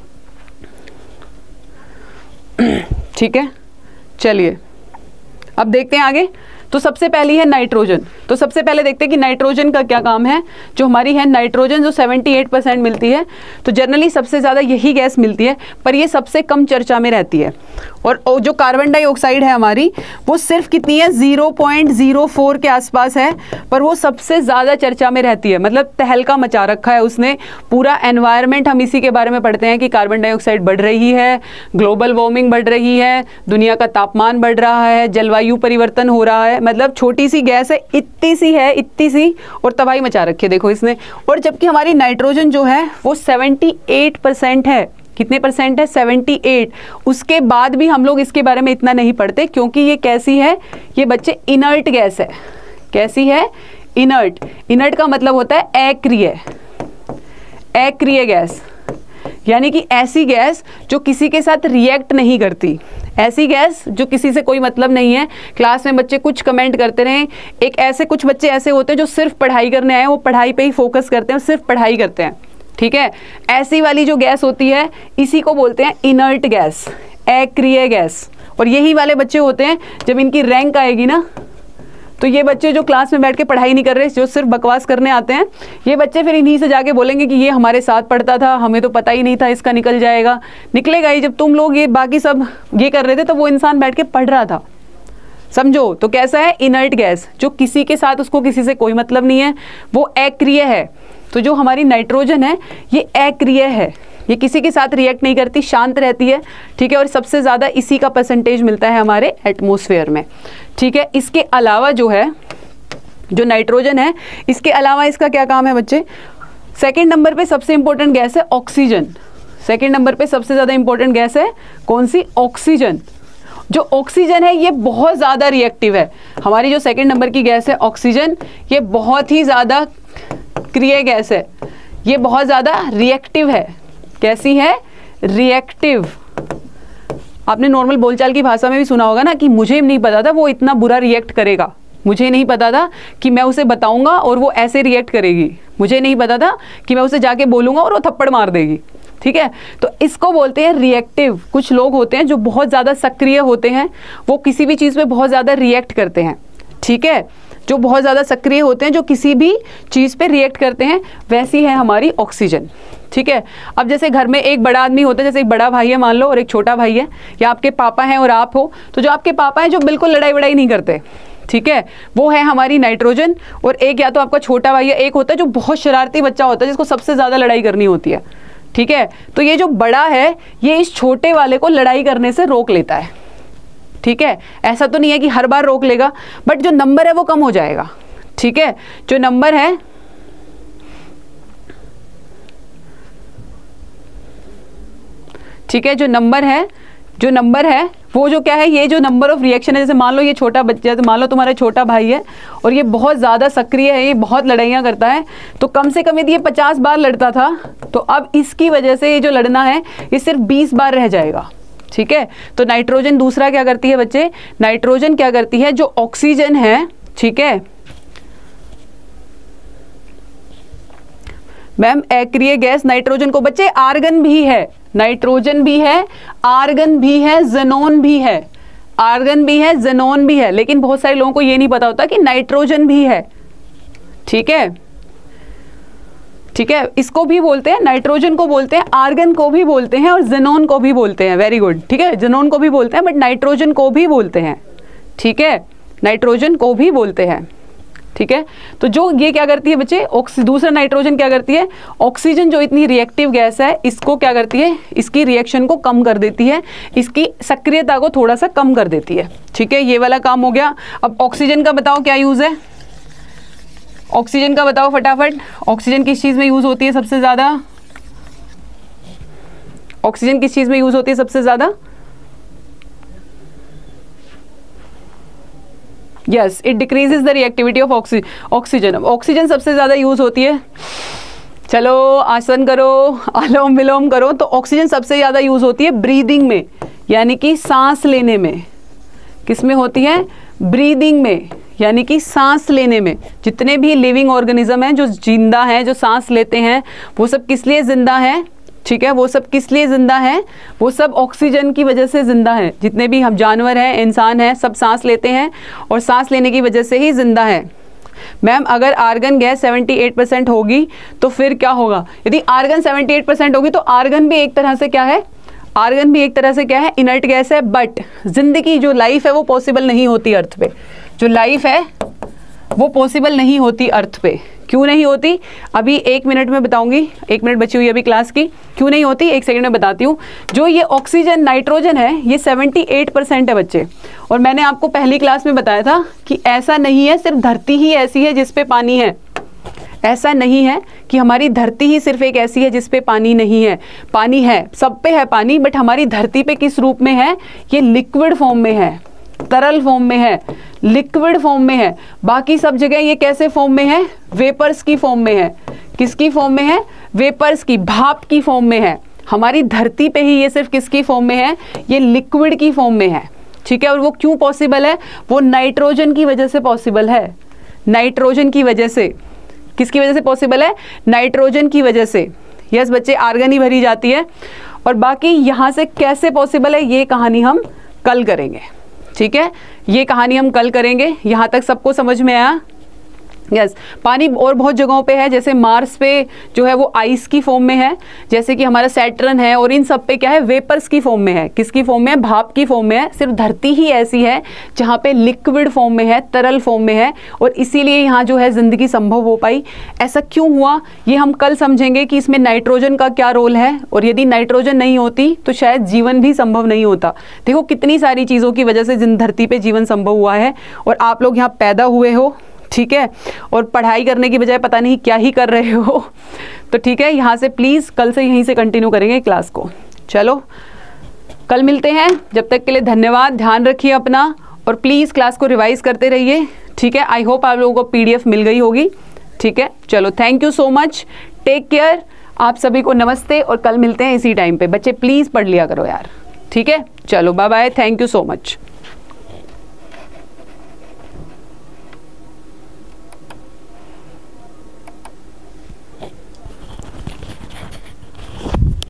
ठीक है। चलिए अब देखते हैं आगे। तो सबसे पहली है नाइट्रोजन। तो सबसे पहले देखते हैं कि नाइट्रोजन का क्या काम है। जो हमारी है नाइट्रोजन, जो 78% मिलती है, तो जनरली सबसे ज़्यादा यही गैस मिलती है, पर ये सबसे कम चर्चा में रहती है। और जो कार्बन डाइऑक्साइड है हमारी, वो सिर्फ कितनी है, 0.04 के आसपास है, पर वो सबसे ज़्यादा चर्चा में रहती है। मतलब तहलका मचा रखा है उसने, पूरा एनवायरनमेंट हम इसी के बारे में पढ़ते हैं कि कार्बन डाइऑक्साइड बढ़ रही है, ग्लोबल वार्मिंग बढ़ रही है, दुनिया का तापमान बढ़ रहा है, जलवायु परिवर्तन हो रहा है। मतलब छोटी सी गैस है, इतनी सी, और तबाही मचा रखी है देखो इसने। और जबकि हमारी नाइट्रोजन जो है वो 78% है। कितने परसेंट है, 78। उसके बाद भी हम लोग इसके बारे में इतना नहीं पढ़ते, क्योंकि ये कैसी है, ये बच्चे इनर्ट गैस है। कैसी है, इनर्ट। इनर्ट का मतलब होता है अक्रिय, अक्रिय गैस, यानी कि ऐसी गैस जो किसी के साथ रिएक्ट नहीं करती, ऐसी गैस जो किसी से कोई मतलब नहीं है। क्लास में बच्चे कुछ कमेंट करते रहें, कुछ बच्चे ऐसे होते हैं जो सिर्फ पढ़ाई करने आए, वो पढ़ाई पे ही फोकस करते हैं, सिर्फ पढ़ाई करते हैं, ठीक है। ऐसी वाली जो गैस होती है, इसी को बोलते हैं इनर्ट गैस, अक्रिय गैस। और यही वाले बच्चे होते हैं, जब इनकी रैंक आएगी ना, तो ये बच्चे जो क्लास में बैठ के पढ़ाई नहीं कर रहे, जो सिर्फ बकवास करने आते हैं, ये बच्चे फिर इन्हीं से जाके बोलेंगे कि ये हमारे साथ पढ़ता था, हमें तो पता ही नहीं था इसका निकल जाएगा। निकलेगा ही, जब तुम लोग ये बाकी सब ये कर रहे थे तो वो इंसान बैठ के पढ़ रहा था, समझो। तो कैसा है, इनर्ट गैस, जो किसी के साथ, उसको किसी से कोई मतलब नहीं है, वो अक्रिय है। तो जो हमारी नाइट्रोजन है ये अक्रिय है, ये किसी के साथ रिएक्ट नहीं करती, शांत रहती है, ठीक है। और सबसे ज़्यादा इसी का परसेंटेज मिलता है हमारे एटमॉस्फेयर में, ठीक है। इसके अलावा जो है, जो नाइट्रोजन है, इसके अलावा इसका क्या काम है बच्चे, सेकंड नंबर पे सबसे इंपॉर्टेंट गैस है ऑक्सीजन। सेकंड नंबर पे सबसे ज़्यादा इंपॉर्टेंट गैस है कौन सी, ऑक्सीजन। जो ऑक्सीजन है ये बहुत ज़्यादा रिएक्टिव है। हमारी जो सेकंड नंबर की गैस है ऑक्सीजन, ये बहुत ही ज़्यादा क्रिय गैस है, ये बहुत ज़्यादा रिएक्टिव है। कैसी है? रिएक्टिव। आपने नॉर्मल बोलचाल की भाषा में भी सुना होगा ना कि मुझे नहीं पता था वो इतना बुरा रिएक्ट करेगा, मुझे नहीं पता था कि मैं उसे बताऊंगा और वो ऐसे रिएक्ट करेगी, मुझे नहीं पता था कि मैं उसे जाके बोलूंगा और वो थप्पड़ मार देगी। ठीक है, तो इसको बोलते हैं रिएक्टिव। कुछ लोग होते हैं जो बहुत ज़्यादा सक्रिय होते हैं, वो किसी भी चीज़ पे बहुत ज़्यादा रिएक्ट करते हैं। ठीक है, जो बहुत ज़्यादा सक्रिय होते हैं, जो किसी भी चीज़ पे रिएक्ट करते हैं, वैसी है हमारी ऑक्सीजन। ठीक है, अब जैसे घर में एक बड़ा आदमी होता है, जैसे एक बड़ा भाई है मान लो और एक छोटा भाई है, या आपके पापा हैं और आप हो, तो जो आपके पापा हैं जो बिल्कुल लड़ाई वड़ाई नहीं करते, ठीक है, वो है हमारी नाइट्रोजन। और एक या तो आपका छोटा भाई है, एक होता है जो बहुत शरारती बच्चा होता है जिसको सबसे ज़्यादा लड़ाई करनी होती है। ठीक है, तो ये जो बड़ा है ये इस छोटे वाले को लड़ाई करने से रोक लेता है। ठीक है, ऐसा तो नहीं है कि हर बार रोक लेगा, बट जो नंबर है वो कम हो जाएगा। ठीक है, जो नंबर है ठीक है, जो नंबर है वो जो क्या है, ये जो नंबर ऑफ रिएक्शन है, जैसे मान लो ये छोटा बच्चा, जैसे मान लो तुम्हारा छोटा भाई है और ये बहुत ज़्यादा सक्रिय है, ये बहुत लड़ाइयाँ करता है, तो कम से कम यदि ये 50 बार लड़ता था तो अब इसकी वजह से ये जो लड़ना है ये सिर्फ 20 बार रह जाएगा। ठीक है, तो नाइट्रोजन दूसरा क्या करती है बच्चे, नाइट्रोजन क्या करती है, जो ऑक्सीजन है, ठीक है मैम, अक्रिय गैस नाइट्रोजन को, बच्चे आर्गन भी है, नाइट्रोजन भी है, आर्गन भी है, ज़ेनॉन भी है, आर्गन भी है, ज़ेनॉन भी है, लेकिन बहुत सारे लोगों को ये नहीं पता होता कि नाइट्रोजन भी है। ठीक है, ठीक है, इसको भी बोलते हैं, नाइट्रोजन को बोलते हैं, आर्गन को भी बोलते हैं और ज़ेनॉन को भी बोलते हैं। Very good. ठीक है, ज़ेनॉन को भी बोलते हैं बट नाइट्रोजन को भी बोलते हैं। ठीक है, नाइट्रोजन को भी बोलते हैं। ठीक है, तो जो ये क्या करती है बच्चे, दूसरा नाइट्रोजन क्या करती है, ऑक्सीजन जो इतनी रिएक्टिव गैस है इसको क्या करती है, इसकी रिएक्शन को कम कर देती है, इसकी सक्रियता को थोड़ा सा कम कर देती है। ठीक है, ये वाला काम हो गया। अब ऑक्सीजन का बताओ क्या यूज़ है, ऑक्सीजन का बताओ फटाफट। ऑक्सीजन किस चीज़ में यूज़ होती है सबसे ज़्यादा, ऑक्सीजन किस चीज़ में यूज़ होती है सबसे ज़्यादा? Yes, it decreases the reactivity of oxygen. Oxygen सबसे ज़्यादा यूज़ होती है, चलो आसन करो, अनुलोम विलोम करो, तो ऑक्सीजन सबसे ज़्यादा यूज़ होती है ब्रीदिंग में, यानी कि सांस लेने में। किस में होती है? ब्रीदिंग में, यानी कि सांस लेने में। जितने भी लिविंग ऑर्गेनिज्म हैं जो जिंदा हैं, जो सांस लेते हैं, वो सब किस लिए जिंदा हैं? ठीक है, वो सब किस लिए जिंदा हैं? वो सब ऑक्सीजन की वजह से जिंदा हैं। जितने भी हम जानवर हैं, इंसान हैं, सब सांस लेते हैं और सांस लेने की वजह से ही जिंदा हैं। मैम अगर आर्गन गैस 78% होगी तो फिर क्या होगा? यदि आर्गन 78% होगी तो आर्गन भी एक तरह से क्या है? आर्गन भी एक तरह से क्या है? इनर्ट गैस है। बट जिंदगी जो लाइफ है वो पॉसिबल नहीं होती अर्थ पे। जो लाइफ है वो पॉसिबल नहीं होती अर्थ पे। क्यों नहीं होती? अभी 1 मिनट में बताऊंगी। 1 मिनट बची हुई अभी क्लास की। क्यों नहीं होती 1 सेकंड में बताती हूँ। जो ये ऑक्सीजन नाइट्रोजन है ये 78% है बच्चे। और मैंने आपको पहली क्लास में बताया था कि ऐसा नहीं है सिर्फ धरती ही ऐसी है जिस पे पानी है। ऐसा नहीं है कि हमारी धरती ही सिर्फ एक ऐसी है जिस पे पानी नहीं है। पानी है, सब पे है पानी, बट हमारी धरती पे किस रूप में है? ये लिक्विड फॉर्म में है, तरल फॉर्म में है, लिक्विड फॉर्म में है। बाकी सब जगह ये कैसे फॉर्म में है? वेपर्स की फॉर्म में है। किसकी फॉर्म में है? वेपर्स की, भाप की फॉर्म में है। हमारी धरती पे ही ये सिर्फ किसकी फॉर्म में है? ये लिक्विड की फॉर्म में है। ठीक है, और वो क्यों पॉसिबल है? वो नाइट्रोजन की वजह से पॉसिबल है। नाइट्रोजन की वजह से। किसकी वजह से पॉसिबल है? नाइट्रोजन की वजह से। यस बच्चे, आर्गन ही भरी जाती है। और बाकी यहाँ से कैसे पॉसिबल है ये कहानी हम कल करेंगे। ठीक है, ये कहानी हम कल करेंगे। यहाँ तक सबको समझ में आया? यस, पानी और बहुत जगहों पे है, जैसे मार्स पे जो है वो आइस की फॉर्म में है, जैसे कि हमारा सैटर्न है, और इन सब पे क्या है? वेपर्स की फॉर्म में है। किसकी फॉर्म में है? भाप की फॉर्म में है। सिर्फ धरती ही ऐसी है जहाँ पे लिक्विड फॉर्म में है, तरल फॉर्म में है, और इसीलिए यहाँ जो है जिंदगी संभव हो पाई। ऐसा क्यों हुआ ये हम कल समझेंगे कि इसमें नाइट्रोजन का क्या रोल है, और यदि नाइट्रोजन नहीं होती तो शायद जीवन भी संभव नहीं होता। देखो कितनी सारी चीज़ों की वजह से धरती पे जीवन संभव हुआ है, और आप लोग यहाँ पैदा हुए हो। ठीक है, और पढ़ाई करने की बजाय पता नहीं क्या ही कर रहे हो। तो ठीक है, यहाँ से प्लीज़ कल से यहीं से कंटिन्यू करेंगे क्लास को। चलो कल मिलते हैं, जब तक के लिए धन्यवाद, ध्यान रखिए अपना और प्लीज़ क्लास को रिवाइज करते रहिए, ठीक है। आई होप आप लोगों को PDF मिल गई होगी, ठीक है। चलो, thank you so much, take care, आप सभी को नमस्ते और कल मिलते हैं इसी टाइम पे। बच्चे प्लीज़ पढ़ लिया करो यार, ठीक है। चलो bye bye, thank you so much.